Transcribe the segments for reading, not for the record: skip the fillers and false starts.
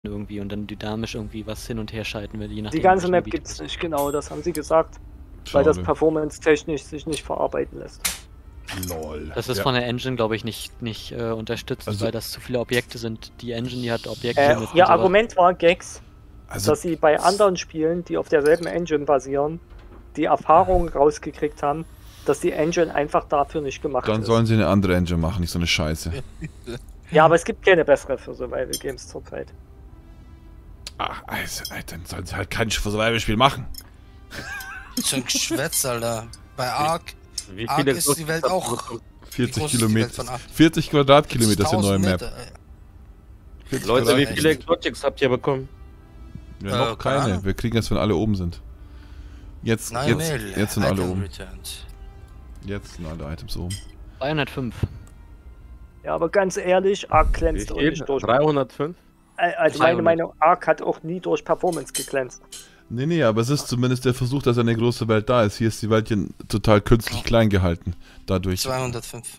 irgendwie und dann dynamisch irgendwie was hin und her schalten will, je nachdem. Die ganze welchen Map Gebiet gibt es es ist. nicht, genau, das haben sie gesagt. Weil das Schade. performance-technisch sich nicht verarbeiten lässt. Lol. Das ist Ja. von der Engine, glaube ich, nicht unterstützt, Also- weil das zu viele Objekte sind. Die Engine, die hat Objektlimit. Ihr und so Argument war, Gex, Also, dass sie bei anderen Spielen, die auf derselben Engine basieren, die Erfahrung rausgekriegt haben, dass die Engine einfach dafür nicht gemacht dann ist. sollen sie eine andere Engine machen, nicht so eine Scheiße. Ja, aber es gibt keine bessere für Survival Games zurzeit. Ach, also, dann sollen sie halt kein Survival-Spiel machen. So ein Geschwätz, Alter. Bei Ark, Wie Ark viele ist die Welt auch. 40 groß ist die Welt Kilometer. von Ark? 40 Quadratkilometer ist die neue 1000 Map. Meter, ey. 40 Leute, wie Echt? viele Exotics habt ihr bekommen? Ja, noch keine keine. Ahnung. Wir kriegen jetzt, wenn alle oben sind. Jetzt sind alle oben. Returned. Jetzt sind alle Items oben. 305. Ja, aber ganz ehrlich, Ark Wie glänzt auch viel? nicht durch. 305? Also meine 300. Meinung, Ark hat auch nie durch Performance geglänzt. Nee, aber es ist zumindest der Versuch, dass eine große Welt da ist. Hier ist die Welt hier total künstlich klein gehalten. Dadurch. 205.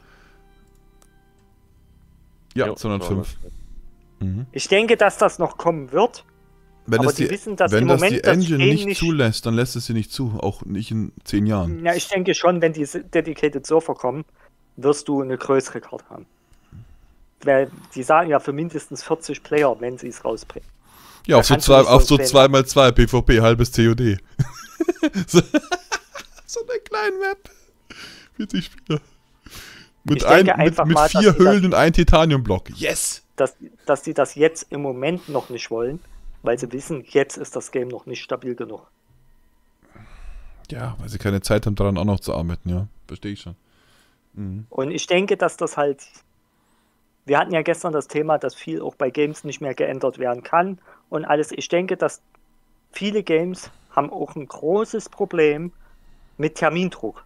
Ja, Jo, 205. Mhm. Ich denke, dass das noch kommen wird. Wenn Aber es die die, wissen, dass wenn im das Moment die das Engine Game nicht zulässt, dann lässt es sie nicht zu. Auch nicht in 10 Jahren. Ja, ich denke schon, wenn die Dedicated Server kommen, wirst du eine größere Karte haben. Weil die sagen ja für mindestens 40 Player, wenn sie es rausbringen. Ja, auf so, kannst du nicht auf so so ein 2x2 PvP, halbes COD. so, so eine kleine Map. 40 Spieler. Ich denke einfach mit mal, dass 4 die das- Höhlen und 1 Titaniumblock. Yes! Dass die das jetzt im Moment noch nicht wollen, weil sie wissen, jetzt ist das Game noch nicht stabil genug. Ja, weil sie keine Zeit haben, daran auch noch zu arbeiten, ja. Verstehe ich schon. Mhm. Und ich denke, dass das halt. Wir hatten ja gestern das Thema, dass viel auch bei Games nicht mehr geändert werden kann und alles. Ich denke, dass viele Games haben auch ein großes Problem mit Termindruck.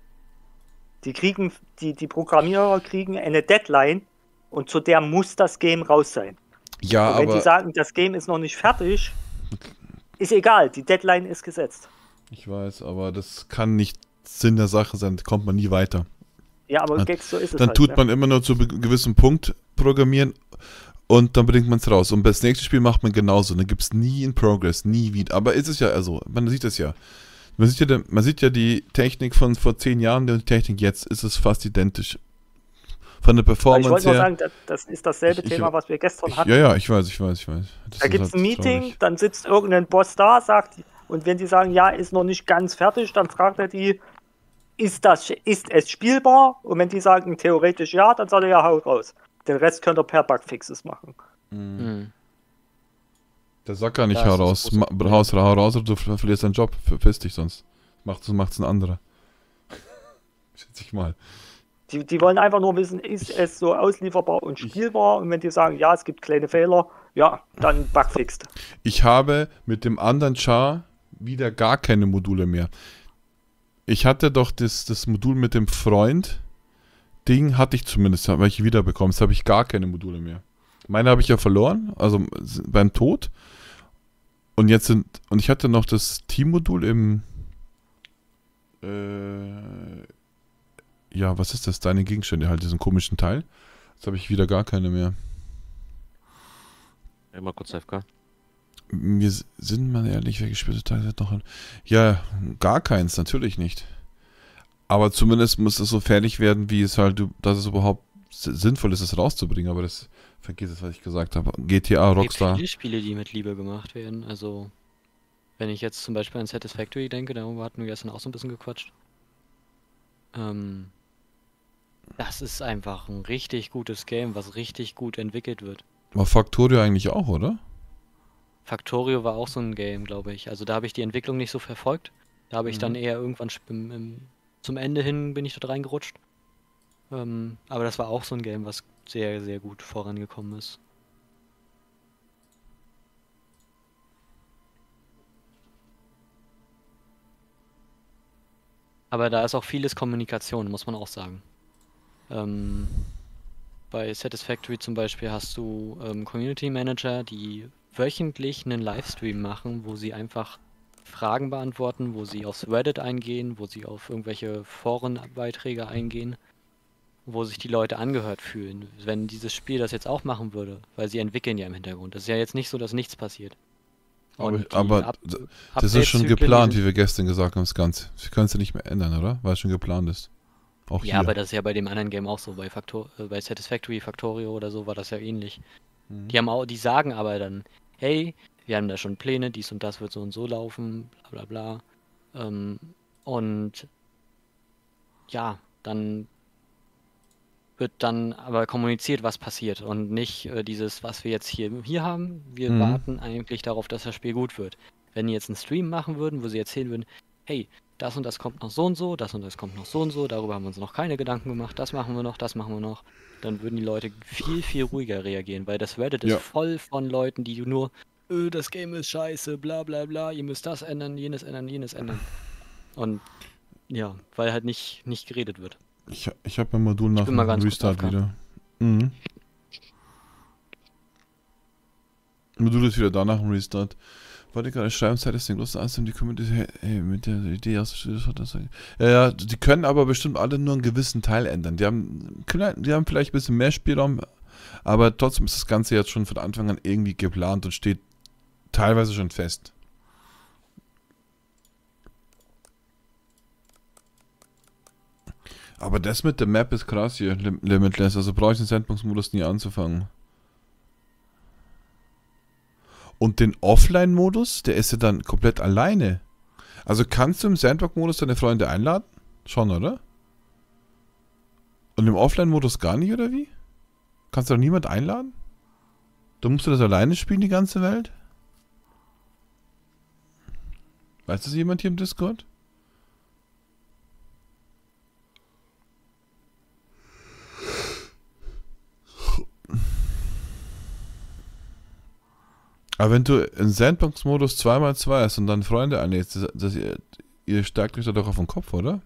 Die Programmierer kriegen eine Deadline und zu der muss das Game raus sein. Ja, Und wenn die aber sagen, das Game ist noch nicht fertig, ist egal, die Deadline ist gesetzt. ich weiß, aber das kann nicht Sinn der Sache sein, da kommt man nie weiter. Ja, aber Dann- Gex, so ist es Dann halt, tut ne? man immer nur zu einem gewissen Punkt programmieren und dann bringt man es raus. Und das nächste Spiel macht man genauso. Dann gibt es nie in Progress, nie wieder. Aber ist es ja, also, man sieht es ja. Man sieht ja die Technik von vor 10 Jahren und die Technik jetzt ist es fast identisch. Von der Aber ich Performance wollte nur her. sagen, das ist dasselbe Ich- Thema, was wir gestern hatten. Ja, ich weiß. Das Da ist gibt es halt ein Meeting, traurig. dann sitzt irgendein Boss da, sagt, und wenn die sagen, ja, ist noch nicht ganz fertig, dann fragt er die, ist es spielbar? Und wenn die sagen theoretisch ja, dann sagt er ja, haut raus. Den Rest könnt ihr per Bugfixes machen. Hm. Der sagt gar nicht, Da hau ist das raus, große Problem. hau raus oder du verlierst deinen Job, verpiss dich sonst. Macht's ein anderer. Schätze ich mal. Die wollen einfach nur wissen, ist es so auslieferbar und spielbar? Und wenn die sagen, ja, es gibt kleine Fehler, ja, dann Bugfixed. Ich habe mit dem anderen Char wieder gar keine Module mehr. Ich hatte doch das Modul mit dem Freund. Ding hatte ich zumindest, habe ich wiederbekommen. Jetzt habe ich gar keine Module mehr. Meine habe ich ja verloren, also beim Tod. Und ich hatte noch das Teammodul im ja, was ist das? Deine Gegenstände, halt diesen komischen Teil. Jetzt habe ich wieder gar keine mehr. Mal kurz FK. Wir sind mal ehrlich, wer gespielt hat noch ein. Ja, gar keins, natürlich nicht. Aber zumindest muss es so fertig werden, wie es halt, dass es überhaupt sinnvoll ist, es rauszubringen. Aber das, vergiss es, was ich gesagt habe. GTA, Es gibt Rockstar. viele Spiele, die mit Liebe gemacht werden. Also, wenn ich jetzt zum Beispiel an Satisfactory denke, darüber hatten wir gestern auch so ein bisschen gequatscht. Das ist einfach ein richtig gutes Game, was richtig gut entwickelt wird. War Factorio eigentlich auch, oder? Factorio war auch so ein Game, glaube ich. Also da habe ich die Entwicklung nicht so verfolgt. Da habe ich dann eher irgendwann zum Ende hin bin ich dort reingerutscht. Aber das war auch so ein Game, was sehr, sehr gut vorangekommen ist. Aber da ist auch vieles Kommunikation, muss man auch sagen. Bei Satisfactory zum Beispiel hast du Community Manager, die wöchentlich einen Livestream machen, wo sie einfach Fragen beantworten, wo sie aufs Reddit eingehen, wo sie auf irgendwelche Forenbeiträge eingehen wo sich die Leute angehört fühlen. Wenn dieses Spiel das jetzt auch machen würde, weil sie entwickeln ja im Hintergrund. Das ist ja jetzt nicht so, dass nichts passiert. Und Aber das ist schon geplant, wie wir gestern gesagt haben, das Ganze. Sie können es ja nicht mehr ändern, oder? Weil es schon geplant ist. Auch ja, hier. aber das ist ja bei dem anderen Game auch so. Bei Satisfactory, Factorio oder so war das ja ähnlich. Mhm. Die sagen aber dann, hey, wir haben da schon Pläne, dies und das wird so und so laufen, bla bla bla. Und ja, dann wird dann aber kommuniziert, was passiert und nicht dieses, was wir jetzt hier haben. Wir warten eigentlich darauf, dass das Spiel gut wird. Wenn die jetzt einen Stream machen würden, wo sie erzählen würden, hey, das und das kommt noch so und so, das und das kommt noch so und so, darüber haben wir uns noch keine Gedanken gemacht, das machen wir noch, das machen wir noch, dann würden die Leute viel, viel ruhiger reagieren, weil das Reddit ist voll von Leuten, die nur, das Game ist scheiße, bla bla bla, ihr müsst das ändern, jenes ändern, jenes ändern. Und ja, weil halt nicht geredet wird. Ich habe mein Modul nach dem Restart wieder. Mhm. Modul ist wieder da nach dem Restart. Wollte gerade schreiben, Zeit ist den großen Angst, die Community mit der Idee aus der ja, die können aber bestimmt alle nur einen gewissen Teil ändern. Die haben vielleicht ein bisschen mehr Spielraum, aber trotzdem ist das Ganze jetzt schon von Anfang an irgendwie geplant und steht teilweise schon fest. Aber das mit der Map ist krass hier, Limitless. Also brauche ich den Sandbox-Modus nie anzufangen. Und den Offline-Modus, der ist ja dann komplett alleine. Also kannst du im Sandbox-Modus deine Freunde einladen? Schon, oder? Und im Offline-Modus gar nicht, oder wie? Kannst du doch niemand einladen? Dann musst du das alleine spielen, die ganze Welt? Weiß das jemand hier im Discord? Aber wenn du im Sandbox-Modus 2x2 hast und dann Freunde einlädst, ihr stärkt euch da doch auf den Kopf, oder?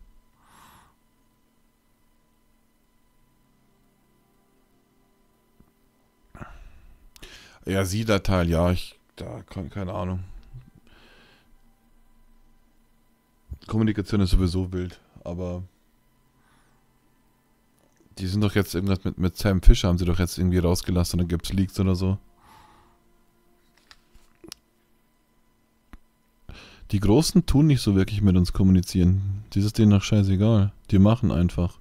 Ja, Sie-Datei, ja, keine Ahnung. Kommunikation ist sowieso wild, aber die sind doch jetzt irgendwas mit Sam Fisher, haben sie doch jetzt irgendwie rausgelassen und dann gibt's Leaks oder so. Die Großen tun nicht so wirklich mit uns kommunizieren. Das ist denen doch scheißegal. Die machen einfach.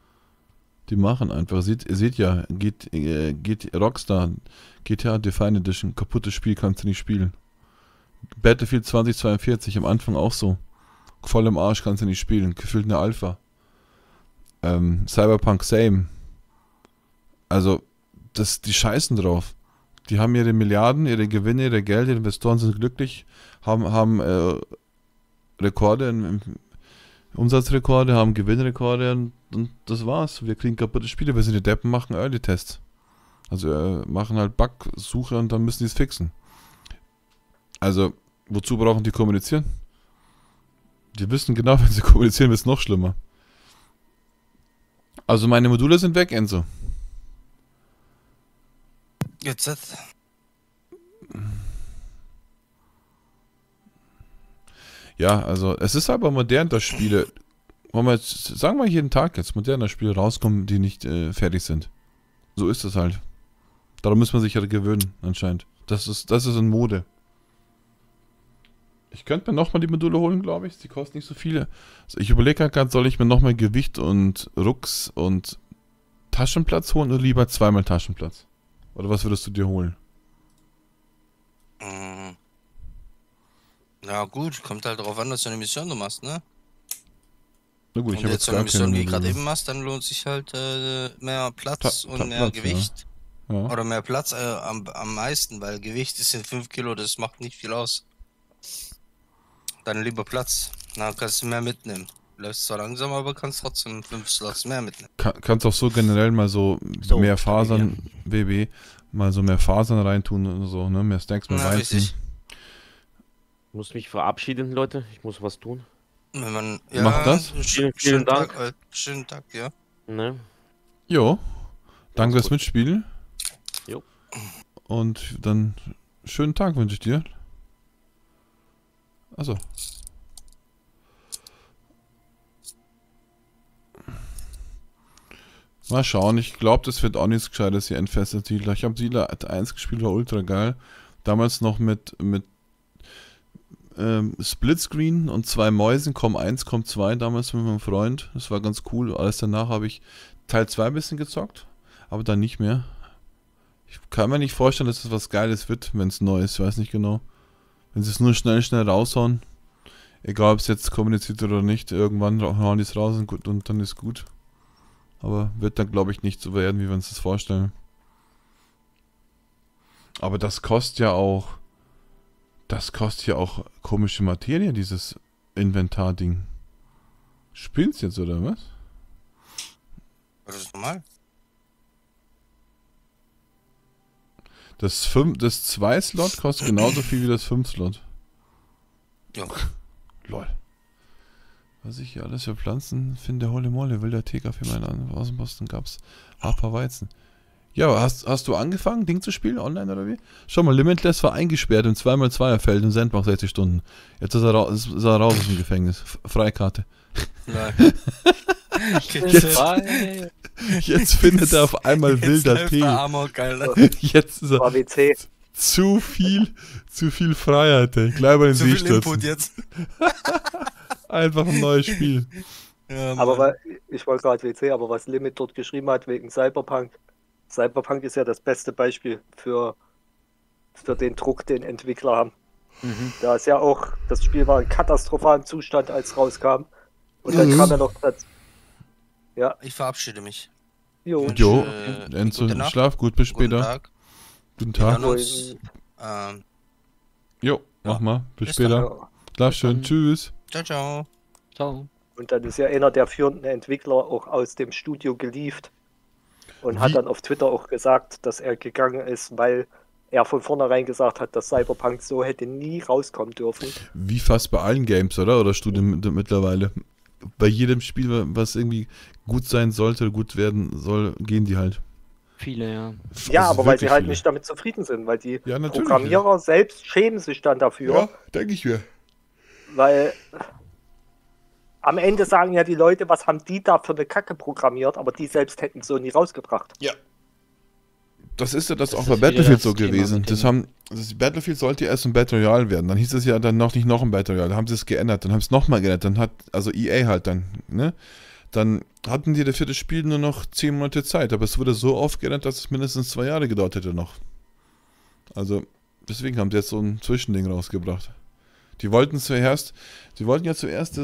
Ihr seht ja, geht Rockstar, GTA Define Edition, kaputtes Spiel, kannst du nicht spielen. Battlefield 2042 am Anfang auch so. Voll im Arsch, kannst du nicht spielen. Gefühlt eine Alpha. Cyberpunk same. Also, die scheißen drauf. Die haben ihre Milliarden, ihre Gewinne, ihre Geld, ihre Investoren sind glücklich, haben Rekorde, Umsatzrekorde, haben Gewinnrekorde und das war's. Wir kriegen kaputte Spiele, wir sind die Deppen, machen Early-Tests. Also machen halt Bug-Suche und dann müssen die es fixen. Also, wozu brauchen die kommunizieren? Die wissen genau, wenn sie kommunizieren, wird es noch schlimmer. Also meine Module sind weg, Enzo. Jetzt. Ja, also es ist aber modern, dass Spiele, sagen wir jeden Tag jetzt, modern, dass Spiele rauskommen, die nicht fertig sind. So ist es halt. Darum muss man sich ja gewöhnen, anscheinend. Das ist in Mode. Ich könnte mir nochmal die Module holen, glaube ich. Die kosten nicht so viele. Also ich überlege gerade, soll ich mir nochmal Gewicht und Rucks und Taschenplatz holen oder lieber zweimal Taschenplatz? Oder was würdest du dir holen? Ja gut, kommt halt darauf an, was für eine Mission du machst, ne? Na gut, Wenn du jetzt so eine Mission wie gerade eben machst, dann lohnt sich halt mehr Platz und mehr Platz, Gewicht. Ja. Oder mehr Platz am meisten, weil Gewicht ist in 5 Kilo, das macht nicht viel aus. Dann lieber Platz, na kannst du mehr mitnehmen. Läufst zwar langsam, aber kannst trotzdem 5 Slots mehr mitnehmen. Kannst auch so generell mal so mehr Fasern, WB, mal so mehr Fasern reintun und so, ne? Mehr Stacks, mehr Weizen. Ich muss mich verabschieden, Leute. Ich muss was tun. Wenn man, Macht das? Vielen Dank. Schönen Tag, ja. Ne? Jo. Danke fürs gut. Mitspielen. Jo. Und dann schönen Tag wünsche ich dir. Achso. Mal schauen, ich glaube, das wird auch nichts Gescheites hier, Infested Siedler. Ich habe Siedler 1 gespielt, war ultra geil. Damals noch mit Splitscreen und 2 Mäusen, COM 1, COM 2, damals mit meinem Freund. Das war ganz cool. Alles danach habe ich Teil 2 ein bisschen gezockt, aber dann nicht mehr. Ich kann mir nicht vorstellen, dass das was Geiles wird, wenn es neu ist. Ich weiß nicht genau. Wenn sie es nur schnell raushauen, egal ob es jetzt kommuniziert oder nicht, irgendwann hauen die es raus und, gut, und dann ist gut. Aber wird dann, glaube ich, nicht so werden, wie wir uns das vorstellen. Aber das kostet ja auch komische Materie, dieses Inventar-Ding. Spinnst jetzt, oder was? Das ist normal. Das 2-Slot kostet genauso viel wie das 5-Slot. Ja. Lol. Was ich hier alles für Pflanzen finde, Holle Molle, wilder Teekaffee, meinen Außenposten gab's. Harper Weizen. Ja, hast du angefangen, Ding zu spielen, online oder wie? Schau mal, Limitless war eingesperrt im 2x2er-Feld im Sandbox 60 Stunden. Jetzt ist er raus aus dem Gefängnis. Freikarte. Nein. Jetzt findet er auf einmal wilder Tee. Jetzt ist er WC. zu viel Freiheit, ey. Gleich mal in Zu See viel Input stürzen. jetzt. Einfach ein neues Spiel. Ja, Aber ich wollte gerade WC, aber was Limit dort geschrieben hat wegen Cyberpunk. Cyberpunk ist ja das beste Beispiel für den Druck, den Entwickler haben. Mhm. Da ist ja auch, das Spiel war in katastrophalem Zustand, als es rauskam. Und dann kam ja noch das. Ja. Ich verabschiede mich. Jo. Jo, Gute Enzo, Nacht. schlaf gut, bis Guten später. Tag. Guten Wir Tag. hören uns. Jo, mach mal, bis Bis später. Ja. Schlaf schön, dann. tschüss. Ciao, ciao. Ciao. Und dann ist ja einer der führenden Entwickler auch aus dem Studio gelieft und hat Wie? dann auf Twitter auch gesagt, dass er gegangen ist, weil er von vornherein gesagt hat, dass Cyberpunk so hätte nie rauskommen dürfen. Wie fast bei allen Games, oder? Oder Studien mittlerweile. Bei jedem Spiel, was irgendwie gut sein sollte oder gut werden soll, gehen die halt. Viele, ja. Ja, Also aber weil sie wirklich halt viele. nicht damit zufrieden sind, weil die Ja, natürlich, Programmierer selbst schämen sich dann dafür, Ja, denke ich mir. weil am Ende sagen ja die Leute, was haben die da für eine Kacke programmiert, aber die selbst hätten so nie rausgebracht. Ja. Das ist ja das Das auch ist bei wieder Battlefield das so Thema gewesen. mit Battlefield sollte erst ein Battle Royale werden. Dann hieß es ja dann noch nicht noch ein Battle Royale. Dann haben sie es geändert. Dann haben sie es nochmal geändert. Dann hat, also EA halt dann, ne? Dann hatten die für das Spiel nur noch 10 Monate Zeit. Aber es wurde so oft geändert, dass es mindestens 2 Jahre gedauert hätte noch. Also, deswegen haben sie jetzt so ein Zwischending rausgebracht. Die wollten ja zuerst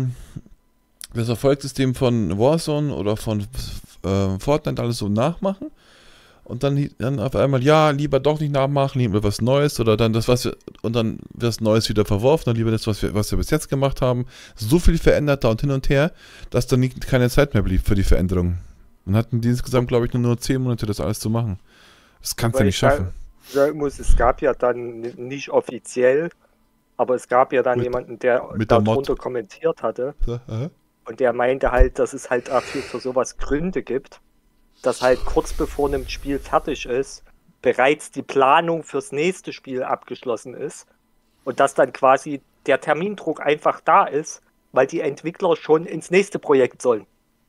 das Erfolgssystem von Warzone oder von Fortnite alles so nachmachen. Und dann auf einmal, ja, lieber doch nicht nachmachen, lieber was Neues oder dann dann was Neues wieder verworfen, dann lieber das, was wir bis jetzt gemacht haben. So viel verändert da und hin und her, dass dann keine Zeit mehr blieb für die Veränderungen. Und hatten die insgesamt, glaube ich, nur 10 Monate, das alles zu machen. Das kannst du Weil nicht ich schaffen. sagen muss, es gab ja dann nicht offiziell, aber es gab ja dann jemanden, der mit der Mod. darunter kommentiert hatte. So, aha. Und der meinte halt, dass es halt dafür für sowas Gründe gibt, dass halt kurz bevor ein Spiel fertig ist, bereits die Planung fürs nächste Spiel abgeschlossen ist und dass dann quasi der Termindruck einfach da ist, weil die Entwickler schon ins nächste Projekt sollen.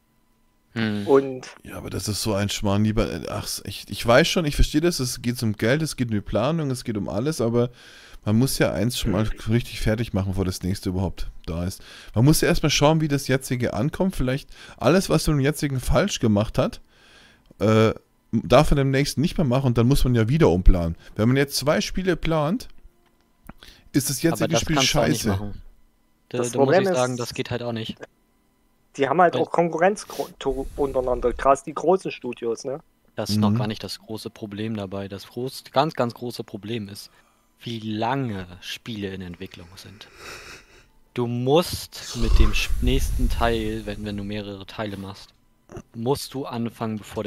Und Ja, aber das ist so ein Schmarrn, lieber. Ach, ich weiß schon, ich verstehe das, es geht um Geld, es geht um die Planung, es geht um alles, aber man muss ja eins schon mal richtig fertig machen, bevor das nächste überhaupt da ist. Man muss ja erstmal schauen, wie das jetzige ankommt. Vielleicht alles, was man im jetzigen falsch gemacht hat, darf man im nächsten nicht mehr machen und dann muss man ja wieder umplanen. Wenn man jetzt 2 Spiele plant, ist das Aber jetzige das Spiel kannst du auch nicht scheiße. machen. Da Das muss Problem ich sagen, ist- das geht halt auch nicht. die haben halt Weil- auch Konkurrenz untereinander, gerade die großen Studios, ne? Das ist noch Mhm. gar nicht das große Problem dabei. Das ganz, ganz große Problem ist, wie lange Spiele in Entwicklung sind. Du musst mit dem nächsten Teil, wenn du mehrere Teile machst, musst du anfangen, bevor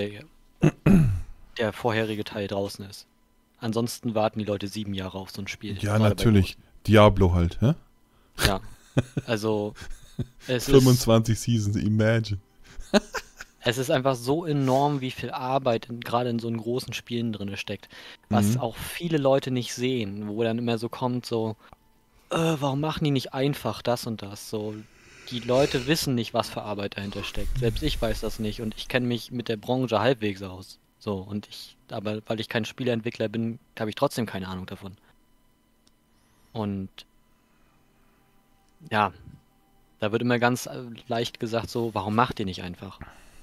der vorherige Teil draußen ist. Ansonsten warten die Leute 7 Jahre auf so ein Spiel. Ja, Gerade bei natürlich. Diablo halt, hä? großen. Ja. Also, es ist 25 Seasons, imagine. Es ist einfach so enorm, wie viel Arbeit gerade in so einen großen Spielen drin steckt. Was Mhm. auch viele Leute nicht sehen, wo dann immer so kommt, so, warum machen die nicht einfach das und das? So, die Leute wissen nicht, was für Arbeit dahinter steckt. Selbst ich weiß das nicht und ich kenne mich mit der Branche halbwegs aus. So, aber weil ich kein Spieleentwickler bin, habe ich trotzdem keine Ahnung davon. Und ja, da wird immer ganz leicht gesagt so, warum macht ihr nicht einfach?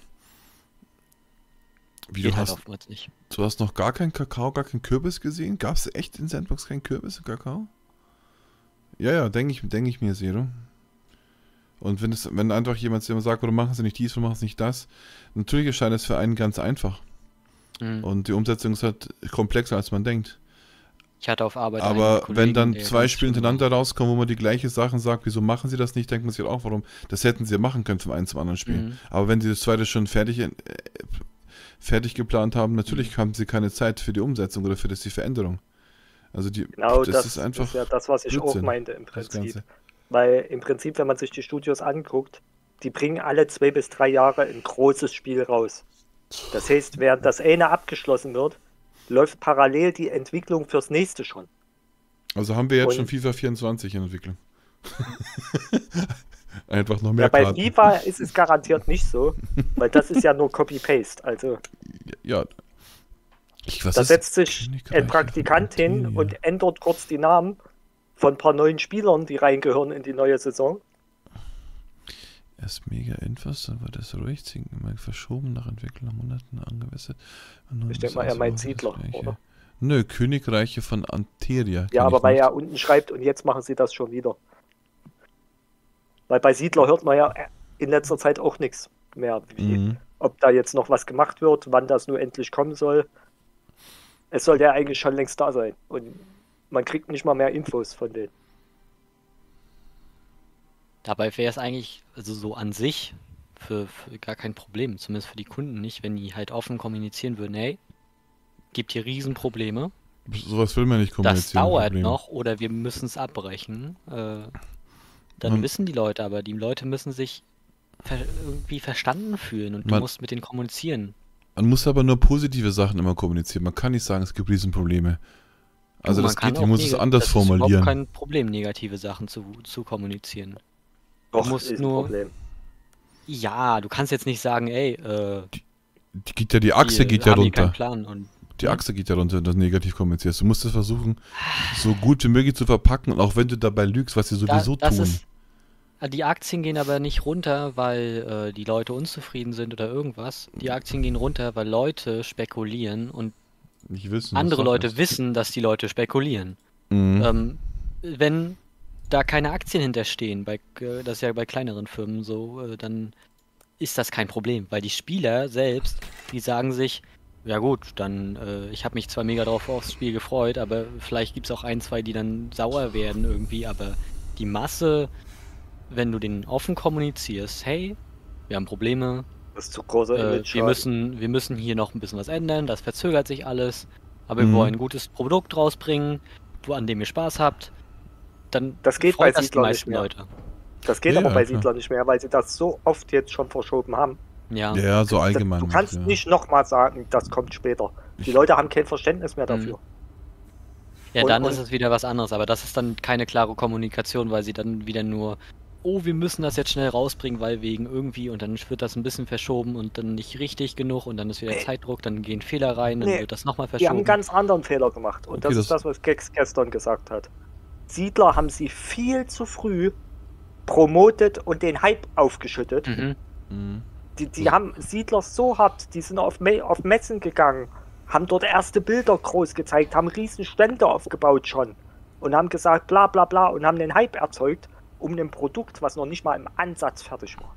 Wie, Geht halt oftmals nicht. du hast noch gar keinen Kakao, gar keinen Kürbis gesehen? Gab es echt in Sandbox keinen Kürbis im Kakao? Ja, denke ich mir, Zero. Und wenn einfach jemand immer sagt, warum machen sie nicht dies, warum machen sie nicht das, natürlich erscheint es für einen ganz einfach. Und die Umsetzung ist halt komplexer, als man denkt. Ich hatte auf Arbeit Aber einen wenn dann Kollegen, der zwei ganz Spiele schlimm war. hintereinander rauskommen, wo man die gleiche Sachen sagt, wieso machen sie das nicht, denkt man sich halt auch, warum. Das hätten sie ja machen können vom einen zum anderen Spiel. Aber wenn sie das zweite schon fertig geplant haben, natürlich haben sie keine Zeit für die Umsetzung oder für die Veränderung. Also Genau, das ist einfach ist ja das, was ich auch Blödsinn, meinte im das Prinzip. Ganze. Weil im Prinzip, wenn man sich die Studios anguckt, die bringen alle 2 bis 3 Jahre ein großes Spiel raus. Das heißt, während das eine abgeschlossen wird, läuft parallel die Entwicklung fürs nächste schon. Also haben wir jetzt Und- schon FIFA 24 in Entwicklung. Einfach noch mehr Ja, bei Karten. FIFA ist es garantiert nicht so, weil das ist ja nur Copy-Paste. Also Ja. Was da ist setzt sich Königreich ein Praktikant von hin Arteria? und ändert kurz die Namen von ein paar neuen Spielern, die reingehören in die neue Saison. Erst mega Infos, dann war das ruhig, mal verschoben nach Entwicklung nach Monaten angewässert. Ich denke mal, er meint Siedler, oder? Nö, Königreiche von Arteria. Ja, kenn aber ich weil nicht. er unten schreibt und jetzt machen sie das schon wieder. Weil bei Siedler hört man ja in letzter Zeit auch nichts mehr. Ob da jetzt noch was gemacht wird, wann das nur endlich kommen soll. Es sollte ja eigentlich schon längst da sein. Und man kriegt nicht mal mehr Infos von denen. Dabei wäre es eigentlich, also so an sich, für gar kein Problem, zumindest für die Kunden nicht, wenn die halt offen kommunizieren würden, hey, gibt hier Riesenprobleme, Sowas will man nicht das kommunizieren. dauert Problem. noch oder wir müssen es abbrechen. Dann Man- wissen die Leute, aber die Leute müssen sich irgendwie verstanden fühlen und du Man- musst mit denen kommunizieren. Man muss aber nur positive Sachen immer kommunizieren. Man kann nicht sagen, es gibt Riesenprobleme. Also Du, das man kann geht, ich auch muss es neg- anders das ist überhaupt formulieren. kein Problem, negative Sachen zu kommunizieren. Doch, musst ist ein nur- Problem. Ja, du kannst jetzt nicht sagen, ey, Die Achse geht ja haben hier keinen runter. Plan und Die Achse geht ja runter, wenn du das negativ kommunizierst. Du musst es versuchen, so gut wie möglich zu verpacken. Und auch wenn du dabei lügst, was sie sowieso das tun. Die Aktien gehen aber nicht runter, weil die Leute unzufrieden sind oder irgendwas. Die Aktien gehen runter, weil Leute spekulieren und Nicht wissen, was andere Sache Leute ist. wissen, dass die Leute spekulieren. Mhm. Wenn da keine Aktien hinterstehen, das ist ja bei kleineren Firmen so, dann ist das kein Problem, weil die Spieler selbst, die sagen sich, ja gut, dann, ich habe mich zwar mega drauf aufs Spiel gefreut, aber vielleicht gibt es auch ein, zwei, die dann sauer werden irgendwie, aber die Masse, wenn du denen offen kommunizierst, hey, wir haben Probleme, Das ist zu großer Image. wir müssen hier noch ein bisschen was ändern, das verzögert sich alles, aber Mhm. wir wollen ein gutes Produkt rausbringen, an dem ihr Spaß habt, dann Das geht bei freut das die Siedler nicht meisten mehr. Leute. Das geht Ja, aber bei klar. Siedler nicht mehr, weil sie das so oft jetzt schon verschoben haben. Ja. Ja, so allgemein. Du kannst ja. nicht nochmal sagen, das kommt später. Die Leute haben kein Verständnis mehr dafür. Ja, Und- dann und- ist es wieder was anderes, aber das ist dann keine klare Kommunikation, weil sie dann wieder nur, oh, wir müssen das jetzt schnell rausbringen, weil wegen irgendwie und dann wird das ein bisschen verschoben und dann nicht richtig genug und dann ist wieder Nee. Zeitdruck, dann gehen Fehler rein, dann Nee, wird das nochmal Die haben einen verschoben. ganz anderen Fehler gemacht. Und Okay, das das- ist das, was Gex gestern gesagt hat. Siedler haben sie viel zu früh promotet und den Hype aufgeschüttet. Mhm. Mhm. Die haben Siedler so hart, die sind auf Messen gegangen, haben dort erste Bilder groß gezeigt, haben riesen Stände aufgebaut schon und haben gesagt bla bla bla und haben den Hype erzeugt um ein Produkt, was noch nicht mal im Ansatz fertig war.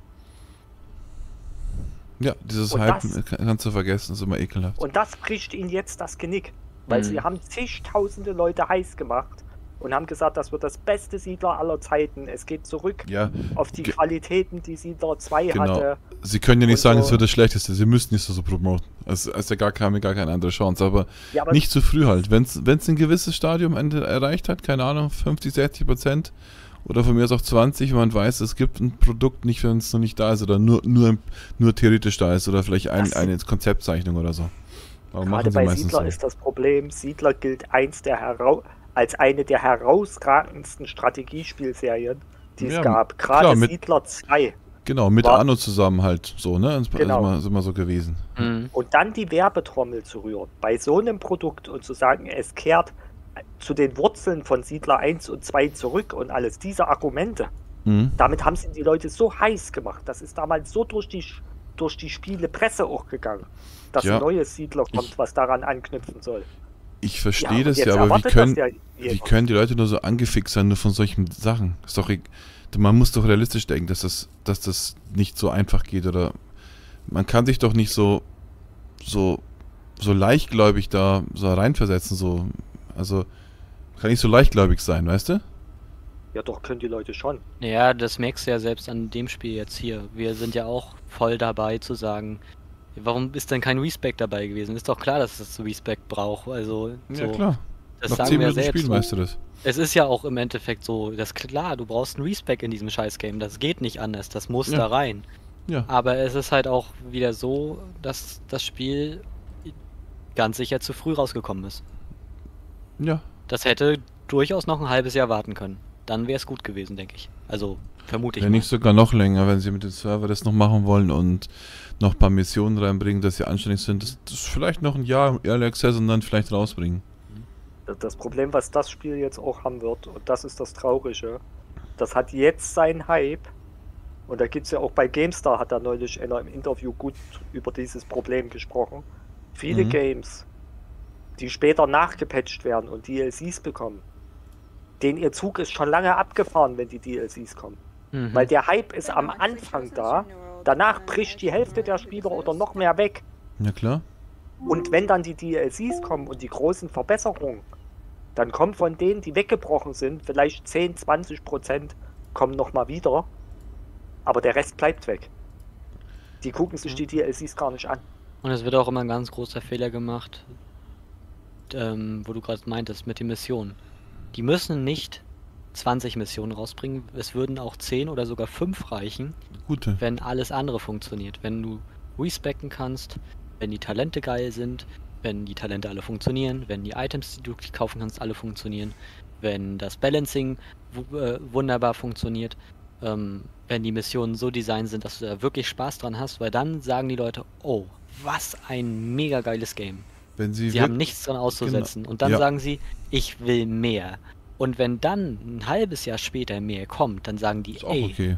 Ja, dieses Und Hype das- kannst du vergessen, ist immer ekelhaft. Und das bricht ihnen jetzt das Genick, weil Mhm. sie haben zigtausende Leute heiß gemacht und haben gesagt, das wird das beste Siedler aller Zeiten. Es geht zurück Ja, auf die Ge- Qualitäten, die Siedler 2 genau. hatte. Sie können ja nicht Und sagen, so- es wird das Schlechteste. Sie müssten nicht so promoten. Es ist ja gar keine andere Chance. Aber Ja, aber nicht zu früh halt. Wenn es ein gewisses Stadium erreicht hat, keine Ahnung, 50, 60% oder von mir aus auch 20, wenn man weiß, es gibt ein Produkt, nicht wenn es noch nicht da ist oder nur theoretisch da ist oder vielleicht Das- eine Konzeptzeichnung oder so. Aber gerade machen sie bei meistens Siedler so. ist das Problem, Siedler gilt als eine der herausragendsten Strategiespielserien die es Ja, gab. klar, Gerade mit- Siedler 2. Genau, mit War- Arno zusammen halt so, ne? Genau. Ist immer so gewesen. Mhm. Und dann die Werbetrommel zu rühren, bei so einem Produkt und zu sagen, es kehrt zu den Wurzeln von Siedler 1 und 2 zurück und alles, diese Argumente, Mhm. damit haben sie die Leute so heiß gemacht. Das ist damals so durch die Spielepresse auch gegangen, dass Ja. ein neues Siedler kommt, was daran anknüpfen soll. Ich verstehe und das jetzt ja, aber erwartet das ja wie jeder. können die Leute nur so angefixt sein, nur von solchen Sachen? Ist doch, man muss doch realistisch denken, dass das nicht so einfach geht, oder man kann sich doch nicht so leichtgläubig da so reinversetzen, so, also kann nicht so leichtgläubig sein, weißt du? Ja, doch, können die Leute schon. Ja, das merkst du ja selbst an dem Spiel jetzt hier. Wir sind ja auch voll dabei zu sagen, warum ist denn kein Respec dabei gewesen? Ist doch klar, dass es Respec braucht. Also, Ja, so, klar. das Nach sagen 10 wir Minuten selbst. Spielen weißt du das. Es ist ja auch im Endeffekt so, das klar, du brauchst einen Respec in diesem Scheiß-Game. Das geht nicht anders. Das muss Ja. da rein. Ja. Aber es ist halt auch wieder so, dass das Spiel ganz sicher zu früh rausgekommen ist. Ja. Das hätte durchaus noch ein halbes Jahr warten können. Dann wäre es gut gewesen, denke ich. Also, vermute ich Wenn mal. nicht sogar noch länger, wenn sie mit dem Server das noch machen wollen und noch ein paar Missionen reinbringen, dass sie anständig sind. Das vielleicht noch ein Jahr Early Access und dann vielleicht rausbringen. Das Problem, was das Spiel jetzt auch haben wird, und das ist das Traurige, das hat jetzt seinen Hype. Und da gibt es ja auch bei GameStar, hat da neulich einer im Interview gut über dieses Problem gesprochen. Viele Mhm. Games, die später nachgepatcht werden und DLCs bekommen, denen ihr Zug ist schon lange abgefahren, wenn die DLCs kommen. Mhm. Weil der Hype ist am Anfang da, danach bricht die Hälfte der Spieler oder noch mehr weg. Ja klar. Und wenn dann die DLCs kommen und die großen Verbesserungen, dann kommen von denen, die weggebrochen sind, vielleicht 10-20% kommen nochmal wieder, aber der Rest bleibt weg. Die gucken sich die DLCs gar nicht an. Und es wird auch immer ein ganz großer Fehler gemacht, wo du gerade meintest, mit den Missionen. Die müssen nicht 20 Missionen rausbringen, es würden auch 10 oder sogar 5 reichen, Gute. wenn alles andere funktioniert. Wenn du respecken kannst, wenn die Talente geil sind, wenn die Talente alle funktionieren, wenn die Items, die du kaufen kannst, alle funktionieren, wenn das Balancing wunderbar funktioniert, wenn die Missionen so designt sind, dass du da wirklich Spaß dran hast, weil dann sagen die Leute, oh, was ein mega geiles Game. Wenn sie Sie haben nichts dran auszusetzen. Und dann Ja. sagen sie, ich will mehr. Und wenn dann ein halbes Jahr später mehr kommt, dann sagen die, ist auch ey, okay.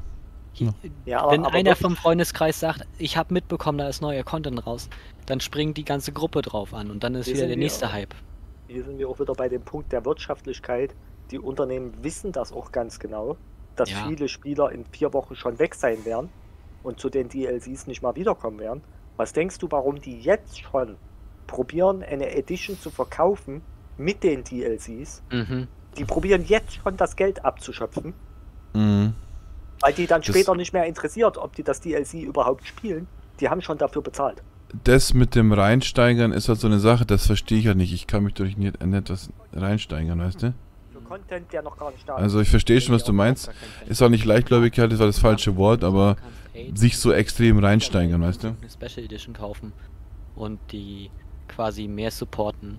Ja, wenn einer wirklich, vom Freundeskreis sagt, ich habe mitbekommen, da ist neuer Content raus, dann springt die ganze Gruppe drauf an und dann ist Wir wieder sind der wir nächste auch. Hype. hier sind wir auch wieder bei dem Punkt der Wirtschaftlichkeit. Die Unternehmen wissen das auch ganz genau, dass Ja. viele Spieler in 4 Wochen schon weg sein werden und zu den DLCs nicht mal wiederkommen werden. Was denkst du, warum die jetzt schon probieren, eine Edition zu verkaufen mit den DLCs? Mhm. Die probieren jetzt schon das Geld abzuschöpfen, Mhm. weil die dann Das- später nicht mehr interessiert, ob die das DLC überhaupt spielen. Die haben schon dafür bezahlt. Das mit dem Reinsteigern ist halt so eine Sache, das verstehe ich ja nicht. Ich kann mich durch nicht in etwas reinsteigern, weißt du? Für Content, der noch gar nicht da ist. Also ich verstehe schon, was du meinst. Ist auch nicht Leichtgläubigkeit, das war das falsche Wort, aber sich so extrem reinsteigern, weißt du? Eine Special Edition kaufen und die quasi mehr supporten.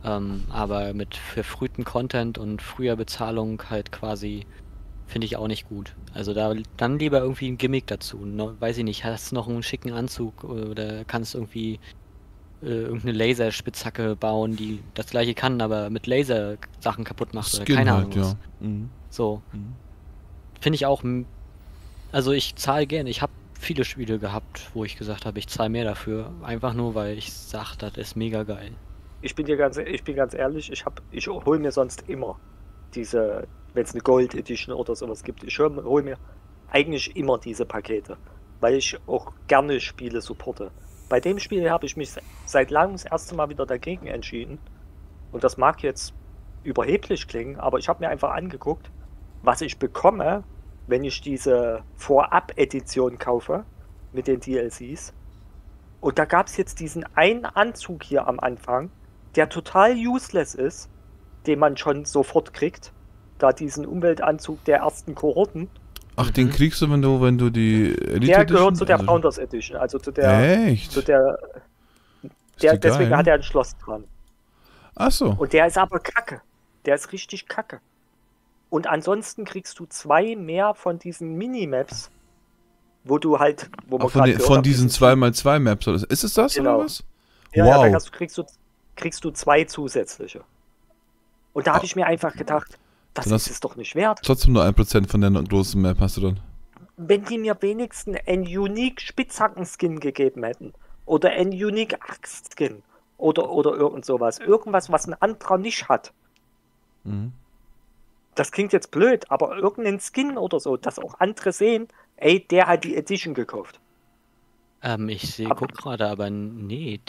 Aber mit verfrühten Content und früher Bezahlung halt quasi finde ich auch nicht gut. Also dann lieber irgendwie ein Gimmick dazu. Weiß ich nicht, hast du noch einen schicken Anzug oder kannst irgendwie irgendeine Laserspitzhacke bauen, die das gleiche kann, aber mit Laser Sachen kaputt macht oder Skin keine halt, Ahnung was. ja. Mhm. So. Mhm. Finde ich auch. Also ich zahle gerne. Ich habe viele Spiele gehabt, wo ich gesagt habe, ich zahle mehr dafür. Einfach nur, weil ich sage, das ist mega geil. Ich bin ganz ehrlich, ich hole mir sonst immer diese, wenn es eine Gold Edition oder sowas gibt, ich hole mir eigentlich immer diese Pakete, weil ich auch gerne Spiele supporte. Bei dem Spiel habe ich mich seit langem das erste Mal wieder dagegen entschieden. Und das mag jetzt überheblich klingen, aber ich habe mir einfach angeguckt, was ich bekomme, wenn ich diese Vorab-Edition kaufe mit den DLCs. Und da gab es jetzt diesen einen Anzug hier am Anfang, der total useless ist, den man schon sofort kriegt. Da diesen Umweltanzug der ersten Kohorten. Ach, den kriegst du, wenn du die Elite Der Edition- gehört zu der also- Founders Edition, also zu der, Echt? zu der, Ist die deswegen geil? hat er ein Schloss dran. Ach so. Und der ist aber kacke. Der ist richtig kacke. Und ansonsten kriegst du 2 mehr von diesen Minimaps, wo du halt, wo man Von, gerade den, gehört von hat, diesen 2x2 Maps, oder? Ist es das Genau. oder was? Ja, ja, Wow. da kriegst du 2 zusätzliche. Und da habe ich mir einfach gedacht, das Dann hast- ist es doch nicht wert. Trotzdem nur 1% von der großen Map hast du dann. Wenn die mir wenigstens einen Unique Spitzhacken-Skin gegeben hätten oder einen Unique Axt-Skin oder irgend sowas. Irgendwas, was ein anderer nicht hat. Mhm. Das klingt jetzt blöd, aber irgendein Skin oder so, dass auch andere sehen, ey, der hat die Edition gekauft. Ich Aber- guck gerade, aber nee,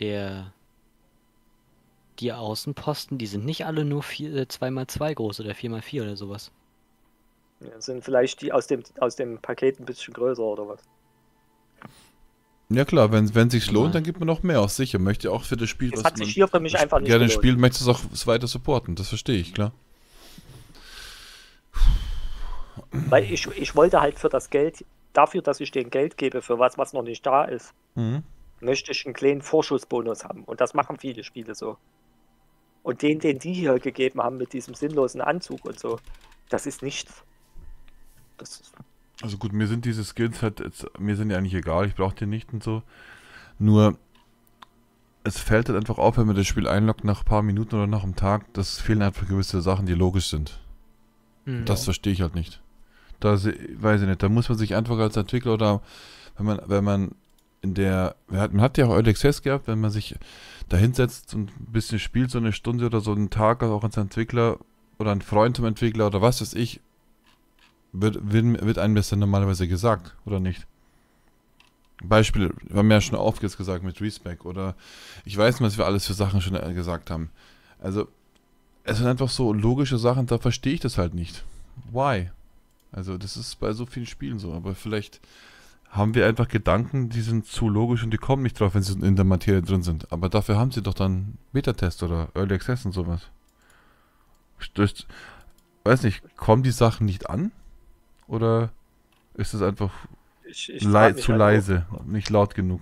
die Außenposten, die sind nicht alle nur 2x2 groß oder 4x4 oder sowas. Ja, sind vielleicht die aus dem Paket ein bisschen größer oder was? Ja klar, wenn sich's lohnt, Ja. dann gibt man noch mehr aus. Sicher, möchte auch für das Spiel, Das was hat sich hier für mich einfach nicht gerne gelohnt. spielt, möchte es auch weiter supporten. Das verstehe ich, klar. Weil ich wollte halt für das Geld, dafür, dass ich denen Geld gebe für was noch nicht da ist, Mhm. möchte ich einen kleinen Vorschussbonus haben. Und das machen viele Spiele so. Und den die hier gegeben haben mit diesem sinnlosen Anzug und so, das ist nichts. Das ist, Also gut, mir sind diese Skills halt, mir sind die eigentlich egal, ich brauche die nicht und so. Nur, es fällt halt einfach auf, wenn man das Spiel einloggt nach ein paar Minuten oder nach einem Tag, das fehlen einfach gewisse Sachen, die logisch sind. Hm. Das verstehe ich halt nicht. Weiß ich nicht, da muss man sich einfach als Entwickler oder wenn man man hat ja auch Early Access gehabt, wenn man sich da hinsetzt und ein bisschen spielt, so eine Stunde oder so einen Tag, also auch als Entwickler oder ein Freund zum Entwickler oder was weiß ich, wird einem das dann normalerweise gesagt, oder nicht? Beispiel, wir haben ja schon oft jetzt gesagt mit Respec oder ich weiß nicht, was wir alles für Sachen schon gesagt haben. Also, es sind einfach so logische Sachen, da verstehe ich das halt nicht. Why? Also, das ist bei so vielen Spielen so, aber vielleicht haben wir einfach Gedanken, die sind zu logisch und die kommen nicht drauf, wenn sie in der Materie drin sind. Aber dafür haben sie doch dann Beta-Test oder Early Access und sowas. Weiß nicht, kommen die Sachen nicht an? Oder ist es einfach ich frag mich zu halt leise, nicht laut genug?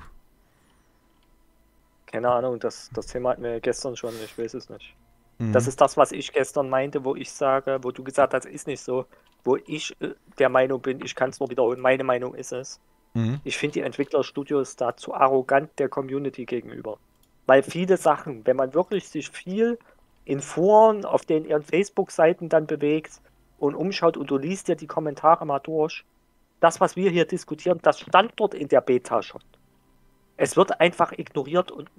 Keine Ahnung, das Thema hatten wir gestern schon, ich weiß es nicht. Mhm. Das ist das, was ich gestern meinte, wo ich sage, wo du gesagt hast, ist nicht so, wo ich der Meinung bin, ich kann es nur wiederholen, meine Meinung ist es. Mhm. Ich finde die Entwicklerstudios da zu arrogant der Community gegenüber. Weil viele Sachen, wenn man wirklich sich viel in Foren auf ihren Facebook-Seiten dann bewegt und umschaut und du liest dir die Kommentare mal durch, das, was wir hier diskutieren, das stand dort in der Beta schon. Es wird einfach ignoriert und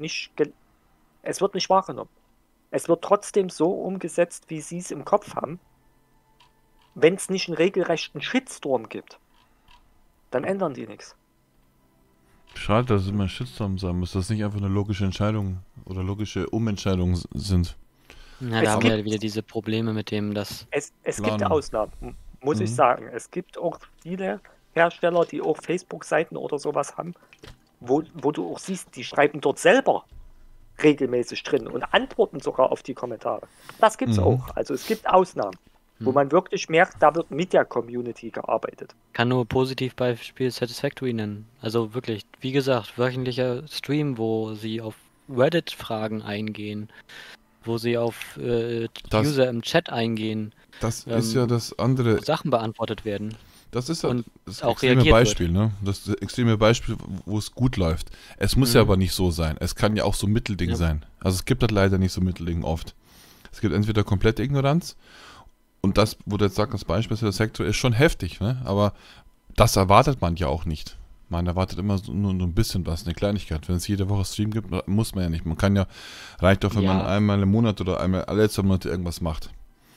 es wird nicht wahrgenommen. Es wird trotzdem so umgesetzt, wie sie es im Kopf haben. Wenn es nicht einen regelrechten Shitstorm gibt, dann ändern die nichts. Schade, dass es immer ein Shitstorm sein muss, dass das nicht einfach eine logische Entscheidung oder logische Umentscheidungen sind. Ja, Es da haben wir gibt- ja wieder diese Probleme mit dem, dass. Es gibt Planung. Ausnahmen, muss ich Mhm. sagen. Es gibt auch viele Hersteller, die auch Facebook-Seiten oder sowas haben, wo du auch siehst, die schreiben dort selber regelmäßig drin und antworten sogar auf die Kommentare. Das gibt's Mhm. auch. Also es gibt Ausnahmen, wo Hm. man wirklich merkt, da wird mit der Community gearbeitet. Kann nur Positivbeispiel Satisfactory nennen. Also wirklich, wie gesagt, wöchentlicher Stream, wo sie auf Reddit-Fragen eingehen, wo sie auf Das- User im Chat eingehen, Das ist ja das andere. wo Sachen beantwortet werden. Das ist ja Und das auch extreme reagiert Beispiel, ne? Das extreme Beispiel, wo es gut läuft. Es muss ja Mhm. aber nicht so sein. Es kann ja auch so Mittelding Ja. sein. Also es gibt halt leider nicht so Mittelding oft. Es gibt entweder komplette Ignoranz und das, wo du jetzt sagst, das Beispiel der Sektor ist schon heftig, ne? Aber das erwartet man ja auch nicht. Man erwartet immer nur ein bisschen was, eine Kleinigkeit. Wenn es jede Woche Stream gibt, muss man ja nicht. Man kann ja, reicht doch, wenn Ja. man einmal im Monat oder einmal alle 2 Monate irgendwas macht.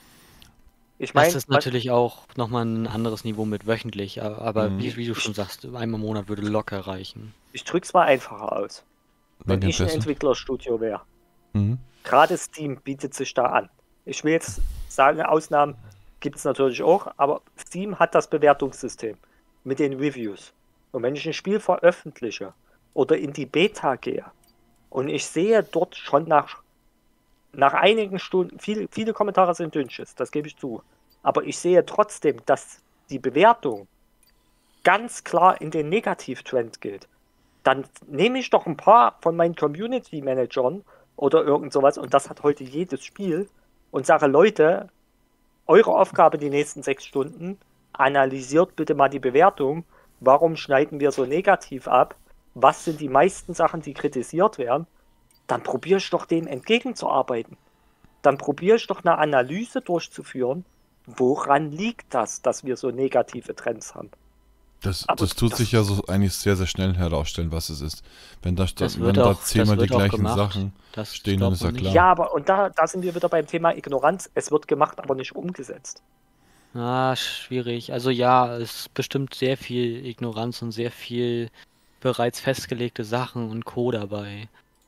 Ich meine, Das ist natürlich auch nochmal ein anderes Niveau mit wöchentlich, aber Mhm. wie du schon sagst, einmal im Monat würde locker reichen. ich drücke es mal einfacher aus. Wenn Danke, ich ein Beste. Entwicklerstudio wäre, Mhm. gerade Steam bietet sich da an. Ich will jetzt sagen, Ausnahmen gibt es natürlich auch, aber Steam hat das Bewertungssystem mit den Reviews. Und wenn ich ein Spiel veröffentliche oder in die Beta gehe und ich sehe dort schon nach einigen Stunden, viele Kommentare sind Dünnschiss, das gebe ich zu, aber ich sehe trotzdem, dass die Bewertung ganz klar in den Negativtrend geht, dann nehme ich doch ein paar von meinen Community-Managern oder irgend sowas, und das hat heute jedes Spiel, und sage, Leute, eure Aufgabe die nächsten 6 Stunden. Analysiert bitte mal die Bewertung. Warum schneiden wir so negativ ab? Was sind die meisten Sachen, die kritisiert werden? Dann probiere ich doch denen entgegenzuarbeiten. Dann probiere ich doch eine Analyse durchzuführen. Woran liegt das, dass wir so negative Trends haben? Das Aber tut das- sich ja so eigentlich sehr, sehr schnell herausstellen, was es ist. Wenn da, Das wenn wird da auch, das 10-mal die wird auch gleichen gemacht. Sachen Das stehen, dann glaubt ist ja man nicht. klar. Ja, aber und da sind wir wieder beim Thema Ignoranz. Es wird gemacht, aber nicht umgesetzt. Ah, schwierig. Also ja, es ist bestimmt sehr viel Ignoranz und sehr viel bereits festgelegte Sachen und Co. dabei.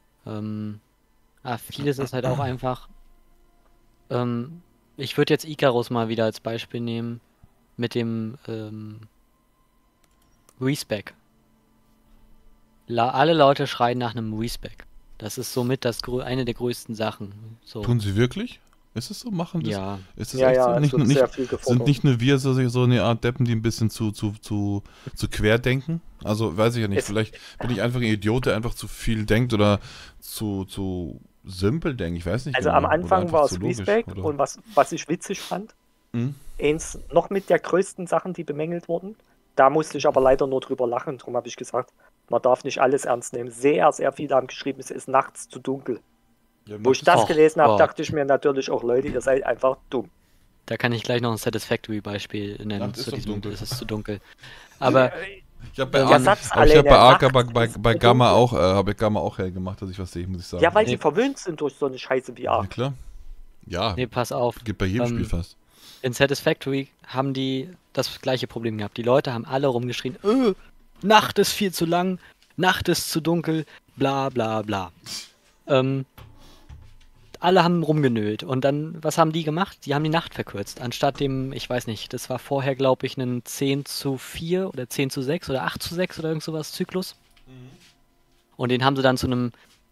Vieles ist halt auch einfach. Ich würde jetzt Icarus mal wieder als Beispiel nehmen mit dem Respec. Alle Leute schreien nach einem Respec. Das ist somit eine der größten Sachen. So. Tun sie wirklich? Ist es so? Machen das? Ja. Ist es Ja, echt ja, so? es Nicht, wird nicht, sehr viel sind gefordert. nicht nur wir so eine Art Deppen, die ein bisschen zu querdenken? Also weiß ich ja nicht, Es- vielleicht bin ich einfach ein Idiot, der einfach zu viel denkt oder zu simpel denkt, ich weiß nicht Also genau. am Oder Anfang einfach war zu es logisch, Respect oder? und was ich witzig fand, Hm? eins noch mit der größten Sachen, die bemängelt wurden. Da musste ich aber leider nur drüber lachen, darum habe ich gesagt, man darf nicht alles ernst nehmen. Sehr, sehr viele haben geschrieben, es ist nachts zu dunkel. Ja, Wo ich das Och gelesen habe, Gott. dachte ich mir natürlich auch, Leute, ihr seid einfach dumm. Da kann ich gleich noch ein Satisfactory-Beispiel nennen Nacht ist zu doch diesem, dunkel. es ist zu dunkel. Aber Ich habe bei, Der Ark- Satz aber ich hab bei alleine, Ark, nachts aber bei ist Gamma dunkel. auch, habe ich Gamma auch hell gemacht, dass ich was sehe, muss ich sagen. Ja, weil Nee. sie verwöhnt sind durch so eine Scheiße Ja, VR. klar. Ja, nee, pass auf. gibt bei jedem Spiel fast. In Satisfactory haben die das gleiche Problem gehabt. Die Leute haben alle rumgeschrien, Nacht ist viel zu lang, Nacht ist zu dunkel, bla bla bla. Alle haben rumgenölt. Und dann, was haben die gemacht? Die haben die Nacht verkürzt. Anstatt dem, ich weiß nicht, das war vorher, glaube ich, ein 10:4 oder 10:6 oder 8:6 oder irgend sowas Zyklus. Und den haben sie dann zu einem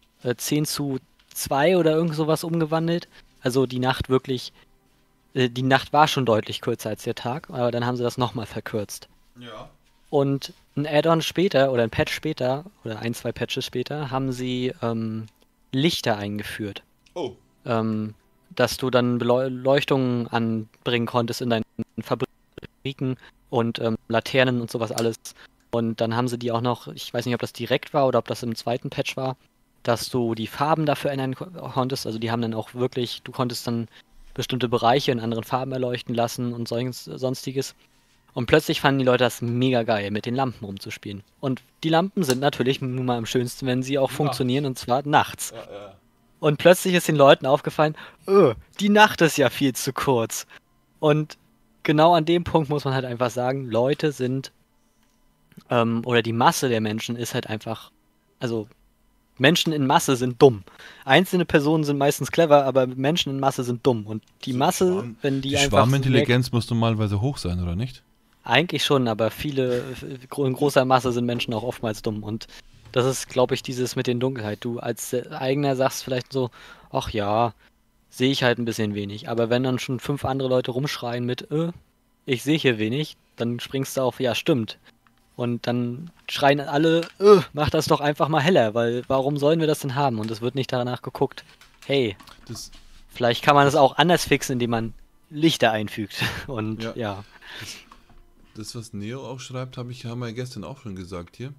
10:2 oder irgend sowas umgewandelt. Also die Nacht wirklich, die Nacht war schon deutlich kürzer als der Tag, aber dann haben sie das nochmal verkürzt. Ja. Und ein Add-on später oder ein Patch später oder 1, 2 Patches später haben sie Lichter eingeführt. Oh. Dass du dann Beleuchtungen anbringen konntest in deinen Fabriken und Laternen und sowas alles. Und dann haben sie die auch noch, ich weiß nicht, ob das direkt war oder ob das im zweiten Patch war, dass du die Farben dafür ändern konntest. Also die haben dann auch wirklich, du konntest dann bestimmte Bereiche in anderen Farben erleuchten lassen und sonstiges. Und plötzlich fanden die Leute das mega geil, mit den Lampen rumzuspielen. Und die Lampen sind natürlich nun mal am schönsten, wenn sie auch funktionieren, und zwar nachts. Ja. Und plötzlich ist den Leuten aufgefallen, die Nacht ist ja viel zu kurz. Und genau an dem Punkt muss man halt einfach sagen, Leute sind, oder die Masse der Menschen ist halt einfach, also Menschen in Masse sind dumm. Einzelne Personen sind meistens clever, aber Menschen in Masse sind dumm. Und die Masse, wenn die Die einfach... Schwarmintelligenz muss normalerweise hoch sein, oder nicht? Eigentlich schon, aber in großer Masse sind Menschen auch oftmals dumm. Und das ist, glaube ich, dieses mit den Dunkelheit. Du als Eigener sagst vielleicht so, ach ja, sehe ich halt ein bisschen wenig. Aber wenn dann schon 5 andere Leute rumschreien mit, ich sehe hier wenig, dann springst du auf, ja, stimmt. Und dann schreien alle, mach das doch einfach mal heller, weil warum sollen wir das denn haben? Und es wird nicht danach geguckt, hey, Das, vielleicht kann man das auch anders fixen, indem man Lichter einfügt. Und Ja. ja. das was Neo auch schreibt, haben wir gestern auch schon gesagt hier.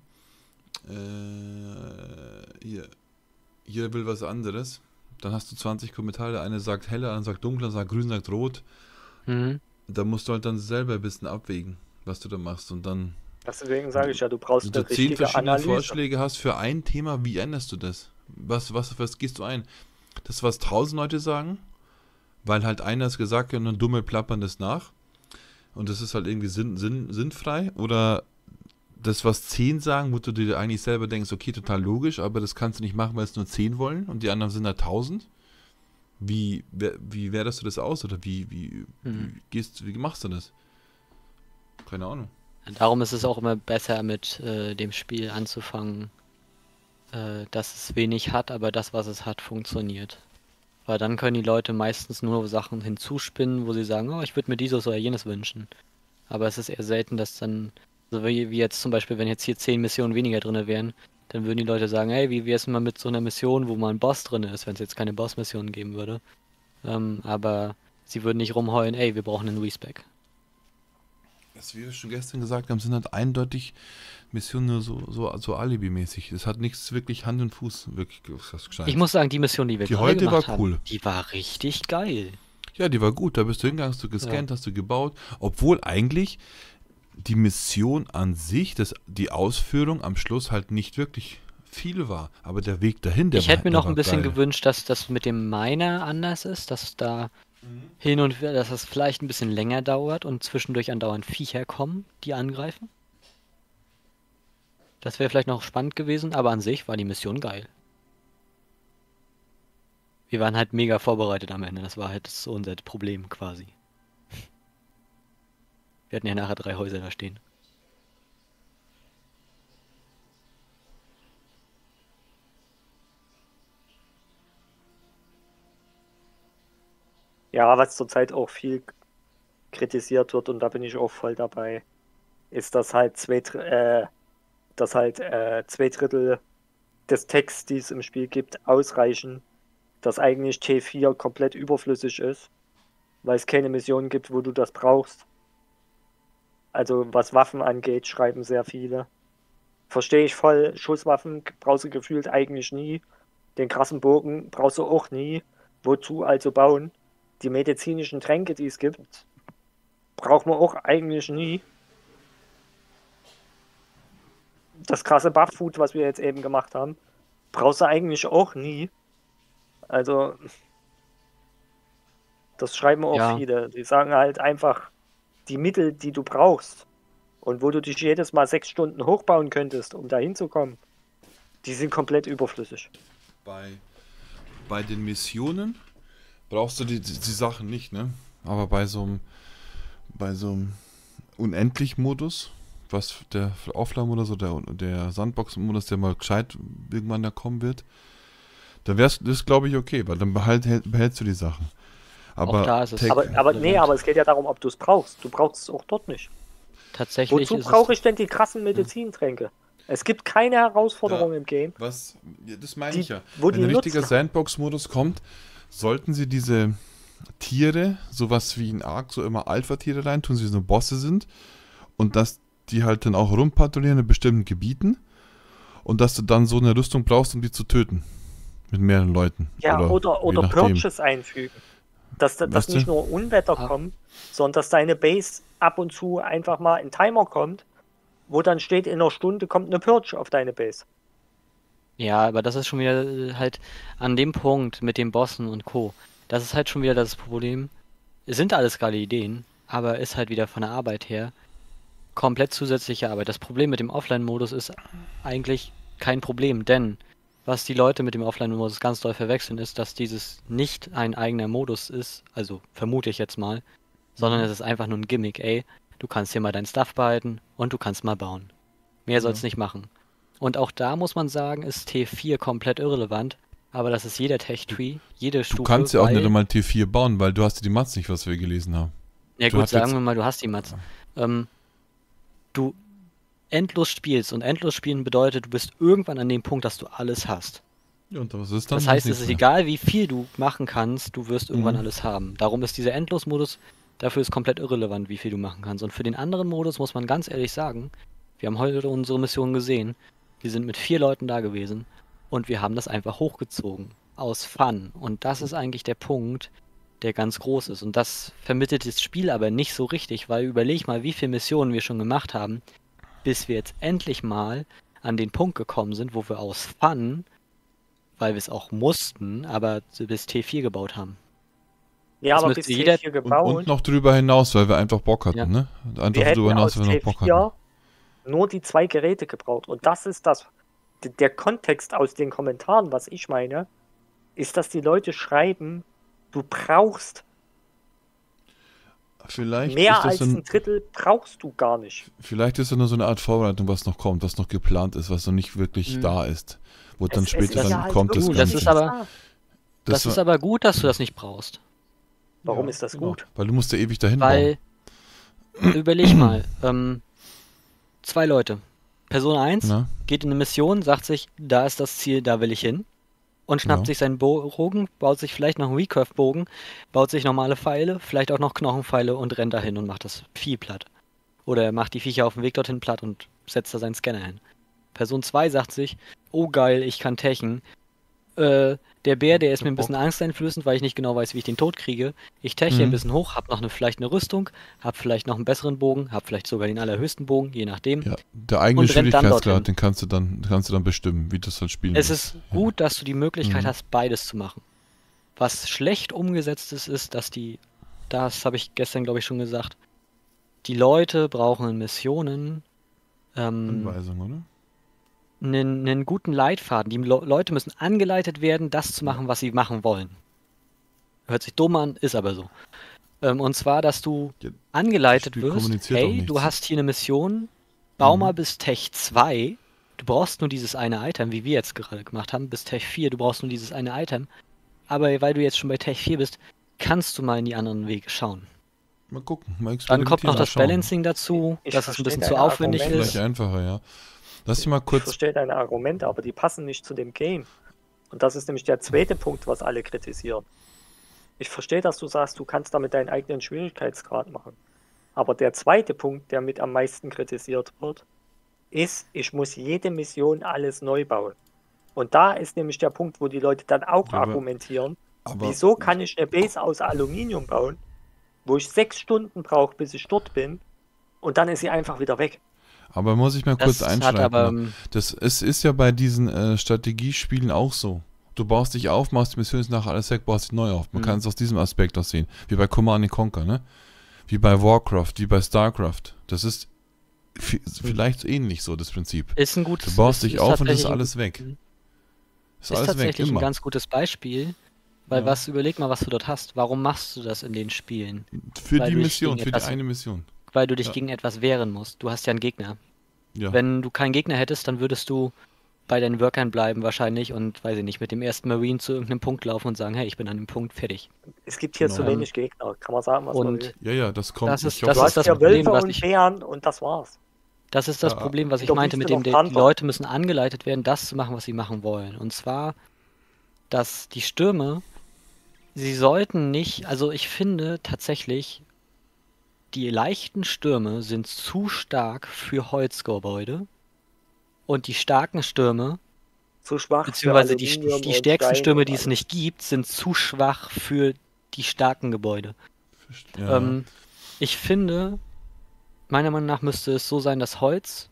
Hier will was anderes. Dann hast du 20 Kommentare, der eine sagt heller, der andere sagt dunkler, sagt grün, sagt rot. Mhm. Da musst du halt dann selber ein bisschen abwägen, was du da machst. Und dann, Deswegen sage ich ja, du brauchst wenn du eine 10 richtige verschiedene Analyse. Vorschläge hast für ein Thema, wie änderst du das? Was gehst du ein? Das, was 1000 Leute sagen, weil halt einer es gesagt hat und dann dumme plappern das nach. Und das ist halt irgendwie sinnfrei. Oder das, was 10 sagen, wo du dir eigentlich selber denkst, okay, total logisch, aber das kannst du nicht machen, weil es nur 10 wollen und die anderen sind da 1000. Wie wertest du das aus? Oder wie machst du das? Keine Ahnung. Darum ist es auch immer besser, mit dem Spiel anzufangen, dass es wenig hat, aber das, was es hat, funktioniert. Weil dann können die Leute meistens nur Sachen hinzuspinnen, wo sie sagen, oh, ich würde mir dieses oder jenes wünschen. Aber es ist eher selten, dass dann, so wie jetzt zum Beispiel, wenn jetzt hier 10 Missionen weniger drin wären, dann würden die Leute sagen, hey, wie wär's mal mit so einer Mission, wo mal ein Boss drin ist, wenn es jetzt keine Boss-Missionen geben würde. Aber Sie würden nicht rumheulen, ey, wir brauchen einen Respec. Was wir schon gestern gesagt haben, sind halt eindeutig Missionen nur so Alibi-mäßig. Es hat nichts wirklich Hand und Fuß, wirklich was gescheit. Ich muss sagen, die Mission, die wir Die gerade heute gemacht war cool. haben, die war richtig geil. Ja, die war gut. Da bist du hingegangen, hast du gescannt, hast du gebaut. Obwohl eigentlich die Mission an sich, die Ausführung am Schluss halt nicht wirklich viel war. Aber der Weg dahin, Ich hätte mir noch ein bisschen geil. gewünscht, dass das mit dem Miner anders ist, dass da hin und wieder, dass das vielleicht ein bisschen länger dauert und zwischendurch andauernd Viecher kommen, die angreifen. Das wäre vielleicht noch spannend gewesen, aber an sich war die Mission geil. Wir waren halt mega vorbereitet am Ende, das war halt so unser Problem quasi. Wir hatten ja nachher 3 Häuser da stehen. Ja, was zurzeit auch viel kritisiert wird, und da bin ich auch voll dabei, ist, dass halt zwei Drittel des Texts, die es im Spiel gibt, ausreichen, dass eigentlich T4 komplett überflüssig ist, weil es keine Missionen gibt, wo du das brauchst. Also was Waffen angeht, schreiben sehr viele. Verstehe ich voll, Schusswaffen brauchst du gefühlt eigentlich nie. Den krassen Bogen brauchst du auch nie. Wozu also bauen? Die medizinischen Tränke, die es gibt, braucht man auch eigentlich nie. Das krasse Buff-Food, was wir jetzt eben gemacht haben, brauchst du eigentlich auch nie. Also, das schreiben auch Ja. viele. Die sagen halt einfach, die Mittel, die du brauchst und wo du dich jedes Mal 6 Stunden hochbauen könntest, um da hinzukommen, die sind komplett überflüssig. Bei den Missionen brauchst du die Sachen nicht, ne? Aber bei so einem Unendlich-Modus, was der Offline-Modus oder der Sandbox-Modus, der mal gescheit irgendwann da kommen wird, da wär's das, glaube ich, okay, weil dann behältst du die Sachen. Aber Auch da ist es- Aber es geht ja darum, ob du es brauchst. Du brauchst es auch dort nicht. Tatsächlich Wozu ist brauche es, ich denn die krassen Medizintränke? Es gibt keine Herausforderung im Game, das meine die- ich ja. wo Wenn die ein richtiger nutzt- Sandbox-Modus kommt, sollten sie diese Tiere, sowas wie in Ark, so immer Alpha-Tiere reintun, sie so Bosse sind und dass die halt dann auch rumpatrouillieren in bestimmten Gebieten und dass du dann so eine Rüstung brauchst, um die zu töten. Mit mehreren Leuten. ja, je oder nachdem. Purges einfügen. Dass Weißt du? nicht nur Unwetter Ah. kommen, sondern dass deine Base ab und zu einfach mal ein Timer kommt, wo dann steht, in einer Stunde kommt eine Purge auf deine Base. ja, aber das ist schon wieder halt an dem Punkt mit den Bossen und Co. Das ist halt schon wieder das Problem. Es sind alles geile Ideen, aber ist halt wieder von der Arbeit her komplett zusätzliche Arbeit. Das Problem mit dem Offline-Modus ist eigentlich kein Problem, denn was die Leute mit dem Offline-Modus ganz doll verwechseln, ist, dass dieses nicht ein eigener Modus ist, also vermute ich jetzt mal, sondern es ist einfach nur ein Gimmick, ey, du kannst hier mal dein Stuff behalten und du kannst mal bauen. Mehr soll's nicht machen. Und auch da muss man sagen, ist T4 komplett irrelevant, aber das ist jeder Tech-Tree, jede Stufe. Du kannst ja auch weil- nicht einmal T4 bauen, weil du hast ja die Mats nicht, was wir gelesen haben. Ja Du gut, hast sagen jetzt- wir mal, du hast die Mats. Du endlos spielst und endlos spielen bedeutet, du bist irgendwann an dem Punkt, dass du alles hast. Ja, und was ist dann? Das heißt, das es ist nächste? egal, wie viel du machen kannst, du wirst irgendwann Mhm. alles haben. Darum ist dieser Endlos-Modus, dafür ist komplett irrelevant, wie viel du machen kannst. Und für den anderen Modus muss man ganz ehrlich sagen, wir haben heute unsere Mission gesehen, die sind mit 4 Leuten da gewesen und wir haben das einfach hochgezogen. Aus Fun. Und das ist eigentlich der Punkt, der ganz groß ist. Und das vermittelt das Spiel aber nicht so richtig, weil überleg mal, wie viele Missionen wir schon gemacht haben, bis wir jetzt endlich mal an den Punkt gekommen sind, wo wir aus Fun, weil wir es auch mussten, aber bis T4 gebaut haben. Ja, Das aber müsste bis jeder- T4 gebaut. Und noch drüber hinaus, weil wir einfach Bock hatten, Ja. ne? Einfach Wir hätten drüber hinaus, aus weil wir noch Bock hatten. T4 nur die 2 Geräte gebraucht. Und das ist der Kontext aus den Kommentaren, was ich meine, ist, dass die Leute schreiben, du brauchst Vielleicht mehr ist das als so ein, ein Drittel, brauchst du gar nicht. vielleicht ist das nur so eine Art Vorbereitung, was noch kommt, was noch geplant ist, was noch nicht wirklich Mhm. da ist. Wo dann Es später ist dann halt kommt das wirklich das Ganze. ist aber- da. Das ist aber gut, dass du das nicht brauchst. Warum ist das genau. gut? Weil du musst ja ewig dahin bauen. Weil, überleg mal, 2 Leute. Person 1 Na? geht in eine Mission, sagt sich, da ist das Ziel, da will ich hin. und schnappt Ja. sich seinen Bogen, baut sich vielleicht noch einen Recurve-Bogen, baut sich normale Pfeile, vielleicht auch noch Knochenpfeile und rennt dahin und macht das Vieh platt. Oder er macht die Viecher auf dem Weg dorthin platt und setzt da seinen Scanner hin. Person 2 sagt sich, oh geil, ich kann techen. Der Bär, der ist mir ein bisschen angsteinflößend, weil ich nicht genau weiß, wie ich den tot kriege. Ich teche ein bisschen hoch, hab noch vielleicht eine Rüstung, hab vielleicht noch einen besseren Bogen, hab vielleicht sogar den allerhöchsten Bogen, je nachdem. Ja, der eigene Und rennt dann Schwierigkeitsgrad, dorthin. den kannst du dann bestimmen, wie du es halt spielen Es willst. ist gut, dass du die Möglichkeit Mhm. hast, beides zu machen. Was schlecht umgesetzt ist, dass das habe ich gestern, glaube ich, schon gesagt, die Leute brauchen in Missionen Anweisung, oder? einen guten Leitfaden. Die Leute müssen angeleitet werden, das zu machen, was sie machen wollen. Hört sich dumm an, ist aber so. Und zwar, dass du Ja, angeleitet Spiel wirst, kommuniziert auch hey, du nichts. hast hier eine Mission, bau mal bis Tech 2, du brauchst nur dieses eine Item, wie wir jetzt gerade gemacht haben, bis Tech 4, du brauchst nur dieses eine Item. Aber weil du jetzt schon bei Tech 4 bist, kannst du mal in die anderen Wege schauen. Mal gucken, mal Dann kommt noch experimentieren, das mal schauen. Balancing dazu, Ich dass es ein verstehe bisschen zu deine aufwendig Argumente. Vielleicht ist. einfacher, ja. Lass dich mal Ich kurz. verstehe deine Argumente, aber die passen nicht zu dem Game. Und das ist nämlich der zweite Punkt, was alle kritisieren. Ich verstehe, dass du sagst, du kannst damit deinen eigenen Schwierigkeitsgrad machen. Aber der zweite Punkt, der mit am meisten kritisiert wird, ist, ich muss jede Mission alles neu bauen. Und da ist nämlich der Punkt, wo die Leute dann auch Ja, argumentieren, aber wieso kann ich eine Base aus Aluminium bauen, wo ich 6 Stunden brauche, bis ich dort bin, und dann ist sie einfach wieder weg. Aber muss ich mal kurz Das hat einschreiten. aber, Es ist ja bei diesen Strategiespielen auch so. Du baust dich auf, machst die Mission ist nachher alles weg, baust dich neu auf. Man kann es aus diesem Aspekt auch sehen. Wie bei Command & Conquer, ne? Wie bei Warcraft, wie bei Starcraft. Das ist vielleicht so ähnlich so, das Prinzip. ist ein gutes, Du baust dich auf und es ist tatsächlich alles weg. Ist Ist alles weg, tatsächlich ein immer. ganz gutes Beispiel, weil Ja. überleg mal, was du dort hast. Warum machst du das in den Spielen? Für weil die du dich Mission, gegen für die etwas- eine Mission. Weil du dich Ja. gegen etwas wehren musst. Du hast ja einen Gegner. Ja. Wenn du keinen Gegner hättest, dann würdest du bei deinen Workern bleiben wahrscheinlich und, weiß ich nicht, mit dem ersten Marine zu irgendeinem Punkt laufen und sagen, hey, ich bin an dem Punkt, fertig. Es gibt hier Genau. zu wenig Gegner, kann man sagen, was man Und will. Ja, das kommt. das ist- ich das hoffe, Du hast das hier Problem, Wölfe was und ich- Bären und das war's. Das ist das Ja. Problem, was ich Da meinte, bist mit du dem, noch die Panther. Leute müssen angeleitet werden, das zu machen, was sie machen wollen. Und zwar, dass die Stürme, sie sollten nicht, also ich finde tatsächlich, die leichten Stürme sind zu stark für Holzgebäude und die starken Stürme, Zu schwach. für beziehungsweise die Aluminium und stärksten Stein Stürme, und die es alles. nicht gibt, sind zu schwach für die starken Gebäude. ja. Ich finde, meiner Meinung nach müsste es so sein, dass Holz,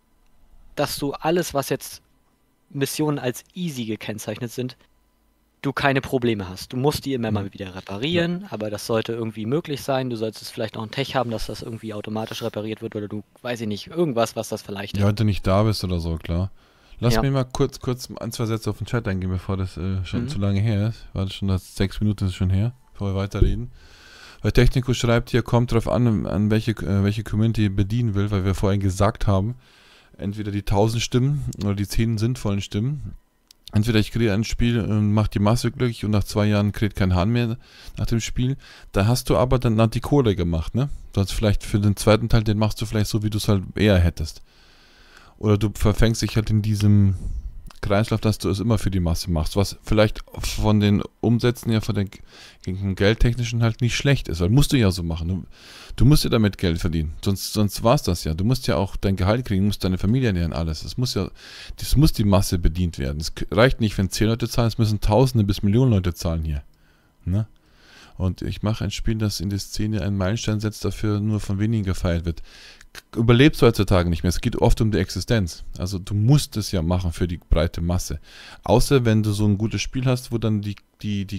dass du alles, was jetzt Missionen als easy gekennzeichnet sind, du keine Probleme hast. Du musst die immer mal wieder reparieren, aber das sollte irgendwie möglich sein. Du solltest vielleicht noch ein Tech haben, dass das irgendwie automatisch repariert wird oder du, weiß ich nicht, irgendwas, was das vielleicht Ja, wenn du nicht da bist oder so, klar. Lass Ja. mich mal kurz ein, zwei Sätze auf den Chat eingehen, bevor das schon Mhm. zu lange her ist. War das schon, das 6 Minuten ist schon her, bevor wir weiterreden. Weil Technico schreibt hier, kommt drauf an welche Community ihr bedienen will, weil wir vorhin gesagt haben, entweder die 1000 Stimmen oder die 10 sinnvollen Stimmen. Entweder ich kreiere ein Spiel und mache die Masse glücklich und nach 2 Jahren kreiert kein Hahn mehr nach dem Spiel. Da hast du aber dann die Kohle gemacht, ne? Du hast vielleicht für den zweiten Teil, den machst du vielleicht so, wie du es halt eher hättest. Oder du verfängst dich halt in diesem Kreislauf, dass du es immer für die Masse machst, was vielleicht von den Umsätzen ja von den Geldtechnischen halt nicht schlecht ist, weil musst du ja so machen. Du musst ja damit Geld verdienen, sonst war es das ja. Du musst ja auch dein Gehalt kriegen, musst deine Familie ernähren, alles. Das muss die Masse bedient werden. Es reicht nicht, wenn 10 Leute zahlen, es müssen Tausende bis Millionen Leute zahlen hier. Ne? Und ich mache ein Spiel, das in die Szene einen Meilenstein setzt, dafür nur von wenigen gefeiert wird. Überlebst du heutzutage nicht mehr. Es geht oft um die Existenz. Also du musst es ja machen für die breite Masse. Außer wenn du so ein gutes Spiel hast, wo dann die